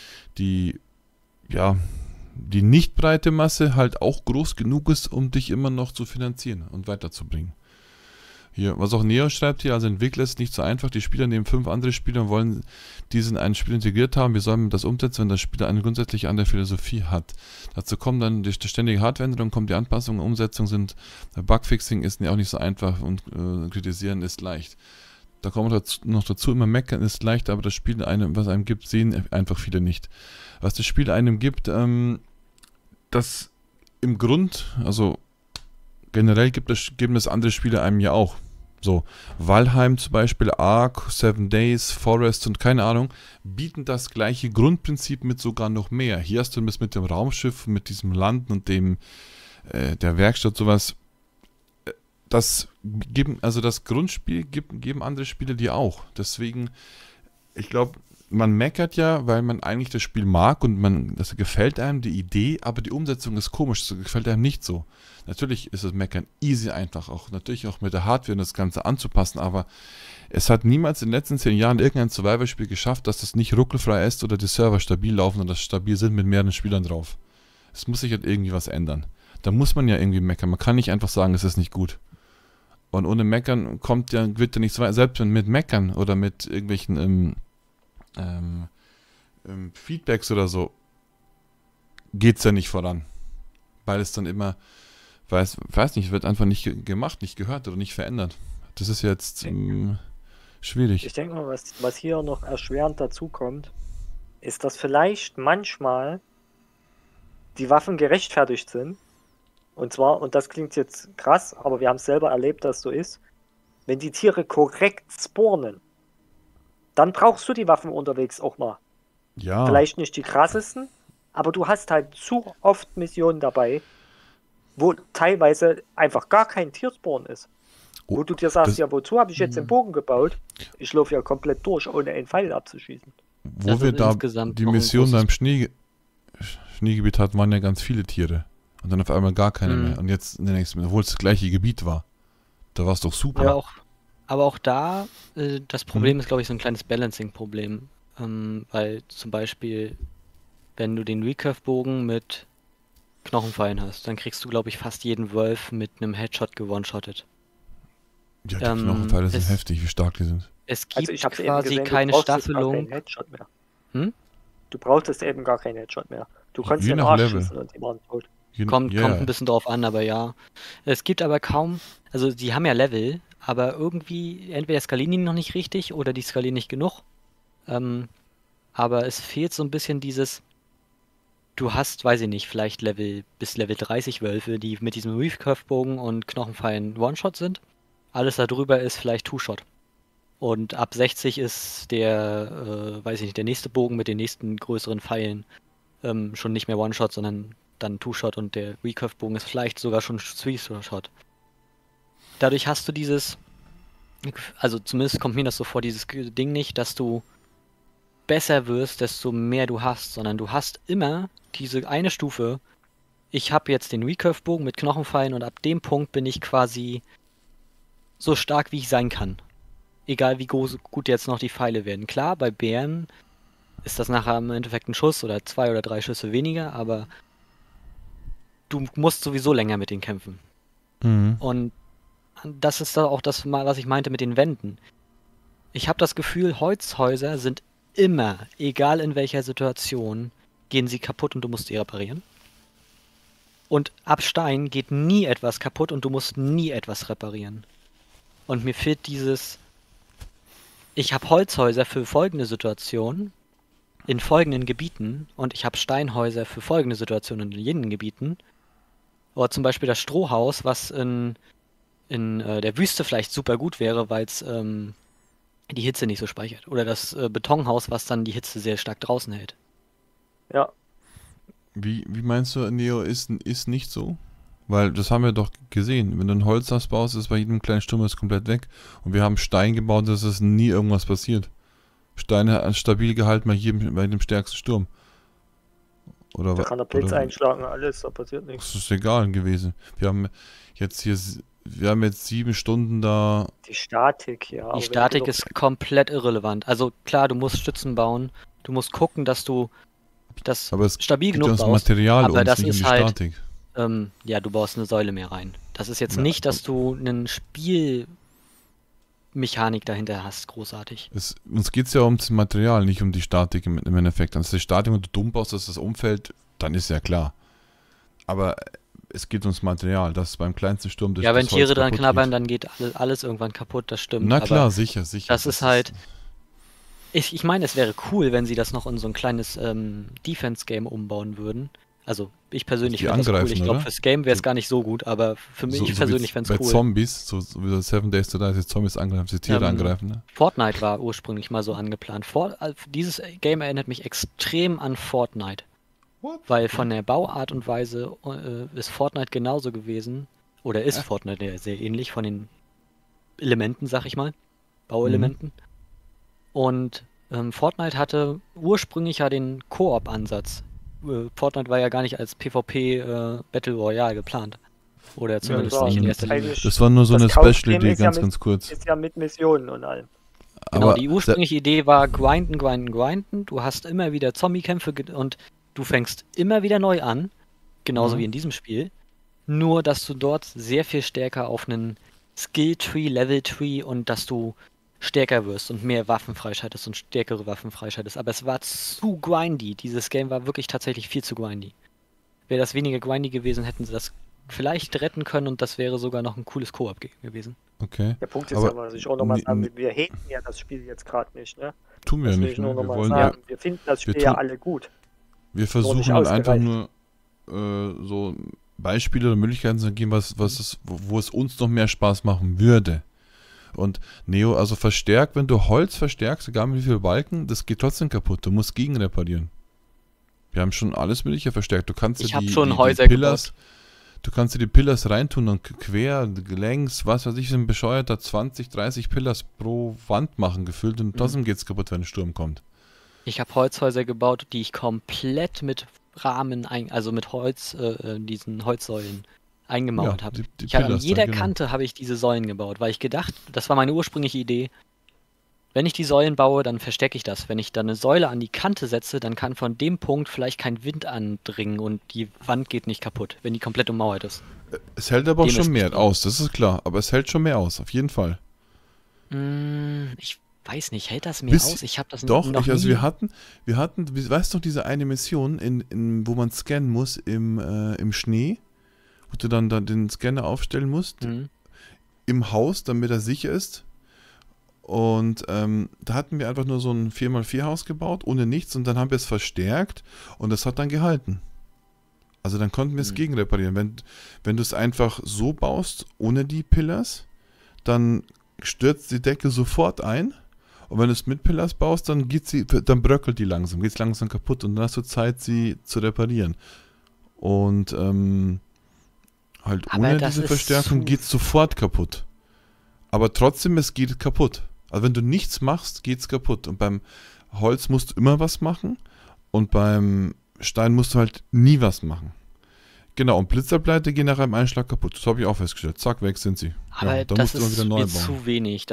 nicht breite Masse halt auch groß genug ist, um dich immer noch zu finanzieren und weiterzubringen. Hier, was auch Neo schreibt hier, also Entwickler ist nicht so einfach. Die Spieler nehmen 5 andere Spieler und wollen diesen ein Spiel integriert haben. Wie soll man das umsetzen, wenn das Spieler eine grundsätzlich andere Philosophie hat? Dazu kommen dann die ständige Hardwareänderung, kommt die Anpassung und Umsetzung sind, Bugfixing ist ja auch nicht so einfach und kritisieren ist leicht. Da kommen noch dazu, immer meckern ist leicht, aber das Spiel, was einem gibt, sehen einfach viele nicht. Was das Spiel einem gibt, das im Grund, also generell geben das andere Spiele einem ja auch. So, Valheim zum Beispiel, Ark, 7 Days, Forest und keine Ahnung, bieten das gleiche Grundprinzip mit sogar noch mehr. Hier hast du das mit dem Raumschiff, mit diesem Landen und dem der Werkstatt, sowas. Das Grundspiel geben andere Spiele dir auch. Deswegen, ich glaube, man meckert ja, weil man eigentlich das Spiel mag und das gefällt einem, die Idee, aber die Umsetzung ist komisch, das gefällt einem nicht so. Natürlich ist das Meckern easy einfach, auch natürlich auch mit der Hardware und das Ganze anzupassen, aber es hat niemals in den letzten 10 Jahren irgendein Survival-Spiel geschafft, dass das nicht ruckelfrei ist oder die Server stabil laufen und das stabil sind mit mehreren Spielern drauf. Es muss sich halt irgendwie was ändern. Da muss man ja irgendwie meckern, man kann nicht einfach sagen, es ist nicht gut. Und ohne Meckern wird ja nichts weiter, selbst mit Meckern oder mit irgendwelchen Feedbacks oder so, geht es ja nicht voran. Weil es dann immer, weiß nicht, wird einfach nicht gemacht, nicht gehört oder nicht verändert. Das ist jetzt schwierig. Ich denke mal, was hier noch erschwerend dazu kommt, ist, dass vielleicht manchmal die Waffen gerechtfertigt sind. Und zwar, und das klingt jetzt krass, aber wir haben es selber erlebt, dass so ist, wenn die Tiere korrekt spawnen, dann brauchst du die Waffen unterwegs auch mal. Ja. Vielleicht nicht die krassesten, aber du hast halt zu oft Missionen dabei, wo teilweise einfach gar kein Tierspawn ist. Wo du dir sagst, ja, wozu habe ich jetzt den Bogen gebaut? Ich laufe ja komplett durch, ohne einen Pfeil abzuschießen. Wo wir da die Mission beim Schneegebiet hatten, waren ja ganz viele Tiere. Und dann auf einmal gar keine mehr. Und jetzt in der nächsten, obwohl es das gleiche Gebiet war. Da war es doch super. Aber auch da, das Problem ist, glaube ich, so ein kleines Balancing-Problem. Weil zum Beispiel, wenn du den Recurve-Bogen mit Knochenpfeilen hast, dann kriegst du, glaube ich, fast jeden Wolf mit einem Headshot gewone-shottet. Ja, die Knochenpfeile sind heftig, wie stark die sind. Es gibt ich habe quasi gesehen, keine Staffelung. Du brauchtest eben gar keinen Headshot mehr. Du konntest Je den nach Arsch Level. schießen und die waren tot. Kommt ein bisschen drauf an, aber ja. Es gibt aber kaum, also die haben ja Level, aber irgendwie, entweder skalieren die noch nicht richtig oder die skalieren nicht genug. Aber es fehlt so ein bisschen dieses, du hast, weiß ich nicht, vielleicht bis Level 30 Wölfe, die mit diesem Recurve-Bogen und Knochenpfeilen One-Shot sind. Alles darüber ist vielleicht Two-Shot. Und ab 60 ist der, weiß ich nicht, der nächste Bogen mit den nächsten größeren Pfeilen schon nicht mehr One-Shot, sondern dann Two-Shot und der Recurve-Bogen ist vielleicht sogar schon Three-Shot. Dadurch hast du dieses, also zumindest kommt mir das so vor, dieses Ding nicht, dass du besser wirst, desto mehr du hast, sondern du hast immer diese eine Stufe, ich habe jetzt den Recurve-Bogen mit Knochenpfeilen und ab dem Punkt bin ich quasi so stark, wie ich sein kann. Egal wie gut jetzt noch die Pfeile werden. Klar, bei Bären ist das nachher im Endeffekt ein Schuss oder 2 oder 3 Schüsse weniger, aber du musst sowieso länger mit denen kämpfen. Und das ist auch das, was ich meinte mit den Wänden. Ich habe das Gefühl, Holzhäuser sind immer, egal in welcher Situation, gehen sie kaputt und du musst sie reparieren. Und ab Stein geht nie etwas kaputt und du musst nie etwas reparieren. Und mir fehlt dieses, ich habe Holzhäuser für folgende Situationen in folgenden Gebieten und ich habe Steinhäuser für folgende Situationen in jenen Gebieten. Oder zum Beispiel das Strohhaus, was in der Wüste vielleicht super gut wäre, weil es die Hitze nicht so speichert. Oder das Betonhaus, was dann die Hitze sehr stark draußen hält. Ja. Wie meinst du, Neo, ist nicht so? Weil das haben wir doch gesehen. Wenn du ein Holzhaus baust, ist bei jedem kleinen Sturm ist komplett weg. Und wir haben Stein gebaut, dass es nie irgendwas passiert. Steine stabil gehalten bei dem stärksten Sturm. Oder, da kann der Blitz einschlagen, alles, da passiert nichts. Das ist egal gewesen. Wir haben jetzt 7 Stunden da. Die Statik, ja. Die Statik ist komplett irrelevant. Also klar, du musst Stützen bauen. Du musst gucken, dass du das stabil genug baust. Material aber das nicht ist um die halt, Statik. Ja, du baust eine Säule mehr rein. Das ist jetzt nicht, dass du einen Spielmechanik dahinter hast, großartig. Uns geht es ja um das Material, nicht um die Statik im Endeffekt. Wenn es die Statik und du dumm baust, dass das umfällt, dann ist ja klar. Aber es geht ums Material, dass beim kleinsten Sturm ja, wenn Tiere dran knabbern, dann geht alles irgendwann kaputt, das stimmt. Na klar, sicher. Das ist halt. Ich meine, es wäre cool, wenn sie das noch in so ein kleines Defense-Game umbauen würden. Also ich persönlich Die finde das cool. angreifen, Ich glaube, oder? fürs Game wäre es gar nicht so gut, aber für mich So persönlich wie fände es bei cool. Zombies, so wie so 7 Days to Die, die Zombies angreifen, die Tiere angreifen, ne? Fortnite war ursprünglich mal so angeplant. Dieses Game erinnert mich extrem an Fortnite. Weil von der Bauart und Weise ist Fortnite genauso gewesen. Oder ist Fortnite ja sehr ähnlich von den Elementen, sag ich mal. Bauelementen. Und Fortnite hatte ursprünglich ja den Koop-Ansatz. Fortnite war ja gar nicht als PvP Battle Royale geplant. Oder zumindest das nicht in war erster Linie. eigentlich- Das war nur so Das eine Kaufsystem Special-Idee, ist ja ganz kurz. Ist ja mit Missionen und allem. Genau, Aber die ursprüngliche Idee war grinden. Du hast immer wieder Zombie-Kämpfe und du fängst immer wieder neu an. Genauso Ja. wie in diesem Spiel. Nur, dass du dort sehr viel stärker auf einen Skill-Tree, Level-Tree und dass du stärker wirst und mehr Waffen freischaltest und stärkere Waffen freischaltest. Aber es war zu grindy. Dieses Game war wirklich tatsächlich viel zu grindy. Wäre das weniger grindy gewesen, hätten sie das vielleicht retten können und das wäre sogar noch ein cooles Koop-Game gewesen. okay. Der Punkt ist Aber ja, was ich auch nochmal n- sagen will, wir haten ja das Spiel jetzt gerade nicht, ne? Tun wir Das ja will nicht, ich nur ne? Wir nochmal wollen sagen. Wir finden das wir Spiel ja tun- alle gut. Wir nicht versuchen halt einfach ausgereift. nur so Beispiele oder Möglichkeiten zu geben, wo es uns noch mehr Spaß machen würde. Und Neo, also verstärkt, wenn du Holz verstärkst, egal mit wie viel Balken, das geht trotzdem kaputt. Du musst gegen reparieren. Wir haben schon alles Mögliche verstärkt. Du kannst Ich dir hab die, schon die Häuser Pillars, du kannst dir die Pillars reintun und quer, längs, was weiß ich, ein bescheuerter 20, 30 Pillars pro Wand machen gefüllt und trotzdem geht's kaputt, wenn ein Sturm kommt. Ich habe Holzhäuser gebaut, die ich komplett mit Rahmen, also mit Holz, diesen Holzsäulen eingemauert Ja, habe. die Ich habe an Pillars da, jeder genau. Kante habe ich diese Säulen gebaut, weil ich gedacht, das war meine ursprüngliche Idee. Wenn ich die Säulen baue, dann verstecke ich das. Wenn ich dann eine Säule an die Kante setze, dann kann von dem Punkt vielleicht kein Wind andringen und die Wand geht nicht kaputt, wenn die komplett ummauert ist. Es hält aber auch schon mehr Dementsprechend. aus, das ist klar. Aber es hält schon mehr aus, auf jeden Fall. Ich weiß nicht, hält das mehr Bis- aus? Ich habe das Doch, noch also nie. wir hatten, weißt du noch, diese eine Mission, wo man scannen muss im Schnee, wo du dann da den Scanner aufstellen musst, Mhm. im Haus, damit er sicher ist. Und da hatten wir einfach nur so ein 4x4 Haus gebaut, ohne nichts, und dann haben wir es verstärkt und das hat dann gehalten. Also dann konnten wir es gegen reparieren. Wenn du es einfach so baust, ohne die Pillars, dann stürzt die Decke sofort ein. Und wenn du es mit Pillars baust, dann bröckelt die langsam, geht es langsam kaputt und dann hast du Zeit, sie zu reparieren. Und halt Aber ohne das diese ist Verstärkung zu- geht es sofort kaputt. Aber trotzdem, es geht kaputt. Also wenn du nichts machst, geht es kaputt. Und beim Holz musst du immer was machen und beim Stein musst du halt nie was machen. Genau, und Blitzableiter gehen nach einem Einschlag kaputt. Das habe ich auch festgestellt. Zack, weg sind sie. Aber da das musst du immer ist wieder neu mir bauen. zu wenig,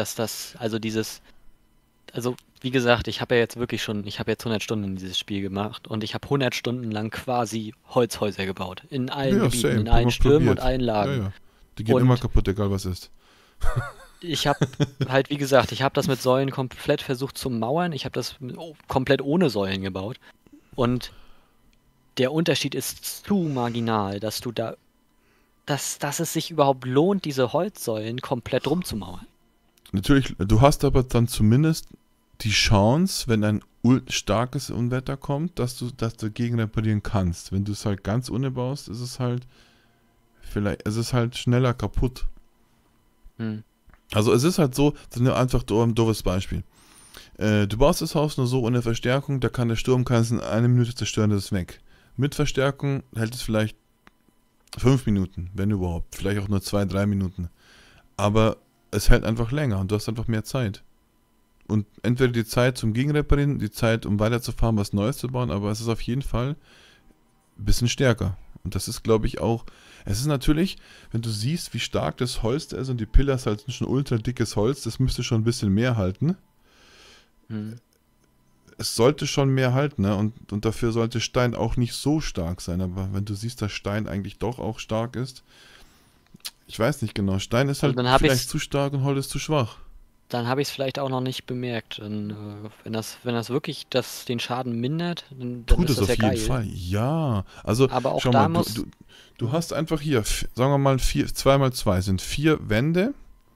also wie gesagt, ich habe jetzt 100 Stunden in dieses Spiel gemacht und ich habe 100 Stunden lang quasi Holzhäuser gebaut. In allen Ja, Gebieten, same. in allen Immer Stürmen und probiert. allen Lagen. Ja, ja. Die gehen Und- immer kaputt, egal was ist. Ich habe halt, wie gesagt, ich habe das mit Säulen komplett versucht zu mauern. Ich habe das komplett ohne Säulen gebaut. Und der Unterschied ist zu marginal, dass es sich überhaupt lohnt, diese Holzsäulen komplett rumzumauern. Natürlich, du hast aber dann zumindest die Chance, wenn ein starkes Unwetter kommt, dass du dagegen reparieren kannst. Wenn du es halt ganz ohne baust, ist es halt schneller kaputt. Hm. Also es ist halt so, einfach ein doofes Beispiel. Du baust das Haus nur so ohne Verstärkung, da kann der Sturm es in einer Minute zerstören, das ist weg. Mit Verstärkung hält es vielleicht 5 Minuten, wenn überhaupt. Vielleicht auch nur 2, 3 Minuten. Aber es hält einfach länger und du hast einfach mehr Zeit. Und entweder die Zeit zum Gegenreparieren, die Zeit, um weiterzufahren, was Neues zu bauen, aber es ist auf jeden Fall ein bisschen stärker. Und das ist, glaube ich, auch. Es ist natürlich, wenn du siehst, wie stark das Holz da ist und die Pillars halt sind schon ultra dickes Holz, das müsste schon ein bisschen mehr halten. Hm. Es sollte schon mehr halten, ne? Und dafür sollte Stein auch nicht so stark sein. Aber wenn du siehst, dass Stein eigentlich doch auch stark ist, ich weiß nicht genau. Stein ist halt Also dann hab vielleicht ich's- zu stark und Holz ist zu schwach. Dann habe ich es vielleicht auch noch nicht bemerkt. Dann, wenn das wirklich den Schaden mindert, dann Tut ist es das auf ja jeden geil. Fall. Ja, also Aber auch schau da mal, muss- du hast einfach hier, sagen wir mal, 2x2 sind 4 Wände,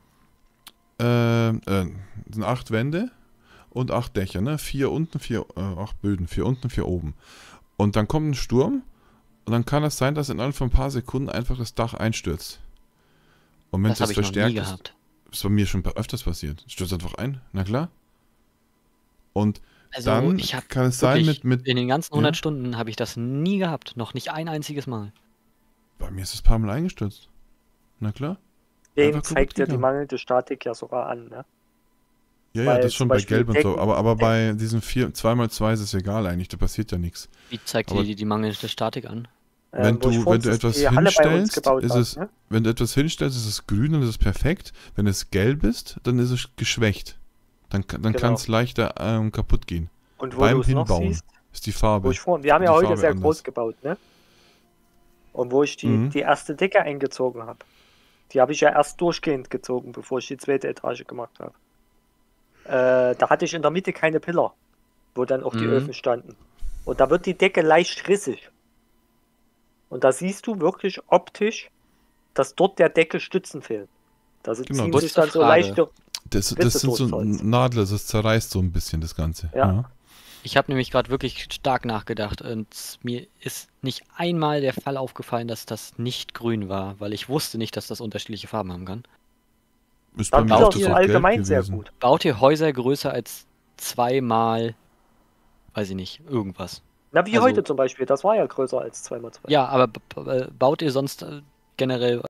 sind 8 Wände und 8 Dächer, ne? 4 unten, 8 Böden, 4 unten, 4 oben. Und dann kommt ein Sturm Und dann kann es sein, dass innerhalb von ein paar Sekunden einfach das Dach einstürzt. Und wenn es Das habe ich noch nie verstärkt ist, gehabt. ist bei mir schon öfters passiert. Es stürzt einfach ein, na klar. Und Also dann ich habe kann es sein mit in den ganzen Ja? 100 Stunden habe ich das nie gehabt. Noch nicht ein einziges Mal. bei mir ist es ein paar Mal eingestürzt. Na klar. Game Einfach zeigt dir kaputt die gegangen. mangelnde Statik ja sogar an, ne? Ja, Weil das zum schon bei Beispiel Gelb und so. Decken- Aber bei diesen 2x2 ist es egal eigentlich. Da passiert ja nichts. Wie zeigt Aber- die mangelnde Statik an? Wenn wo ich du vorhin etwas die Halle bei uns hinstellst, gebaut ist hab, es, ne? wenn du etwas hinstellst, ist es grün und ist es perfekt. Wenn es gelb ist, dann ist es geschwächt. Dann Genau. kann es leichter kaputt gehen. Und wo Beim du es noch Hinbauen siehst, ist die Farbe. wir haben ja die heute Farbe sehr anders. groß gebaut, ne? Und wo ich Mhm. die erste Decke eingezogen habe, die habe ich ja erst durchgehend gezogen, bevor ich die zweite Etage gemacht habe. Da hatte ich in der Mitte keine Pillar, wo dann auch die Mhm. Öfen standen. Und da wird die Decke leicht rissig. Und da siehst du wirklich optisch, dass dort der Decke Stützen fehlen. Da Genau, ziehen das sich ist die dann so Frage. leichte. Das Witze sind so totholz. Nadler, das zerreißt so ein bisschen das Ganze. Ja. Ich habe nämlich gerade wirklich stark nachgedacht und mir ist nicht einmal der Fall aufgefallen, dass das nicht grün war, weil ich wusste nicht, dass das unterschiedliche Farben haben kann. Ist bei Dann mir wieder auch das so gelb allgemein sehr gewesen. gut. Baut ihr Häuser größer als zweimal, weiß ich nicht, irgendwas? Na, wie Also- heute zum Beispiel, das war ja größer als 2x2. Ja, aber baut ihr sonst generell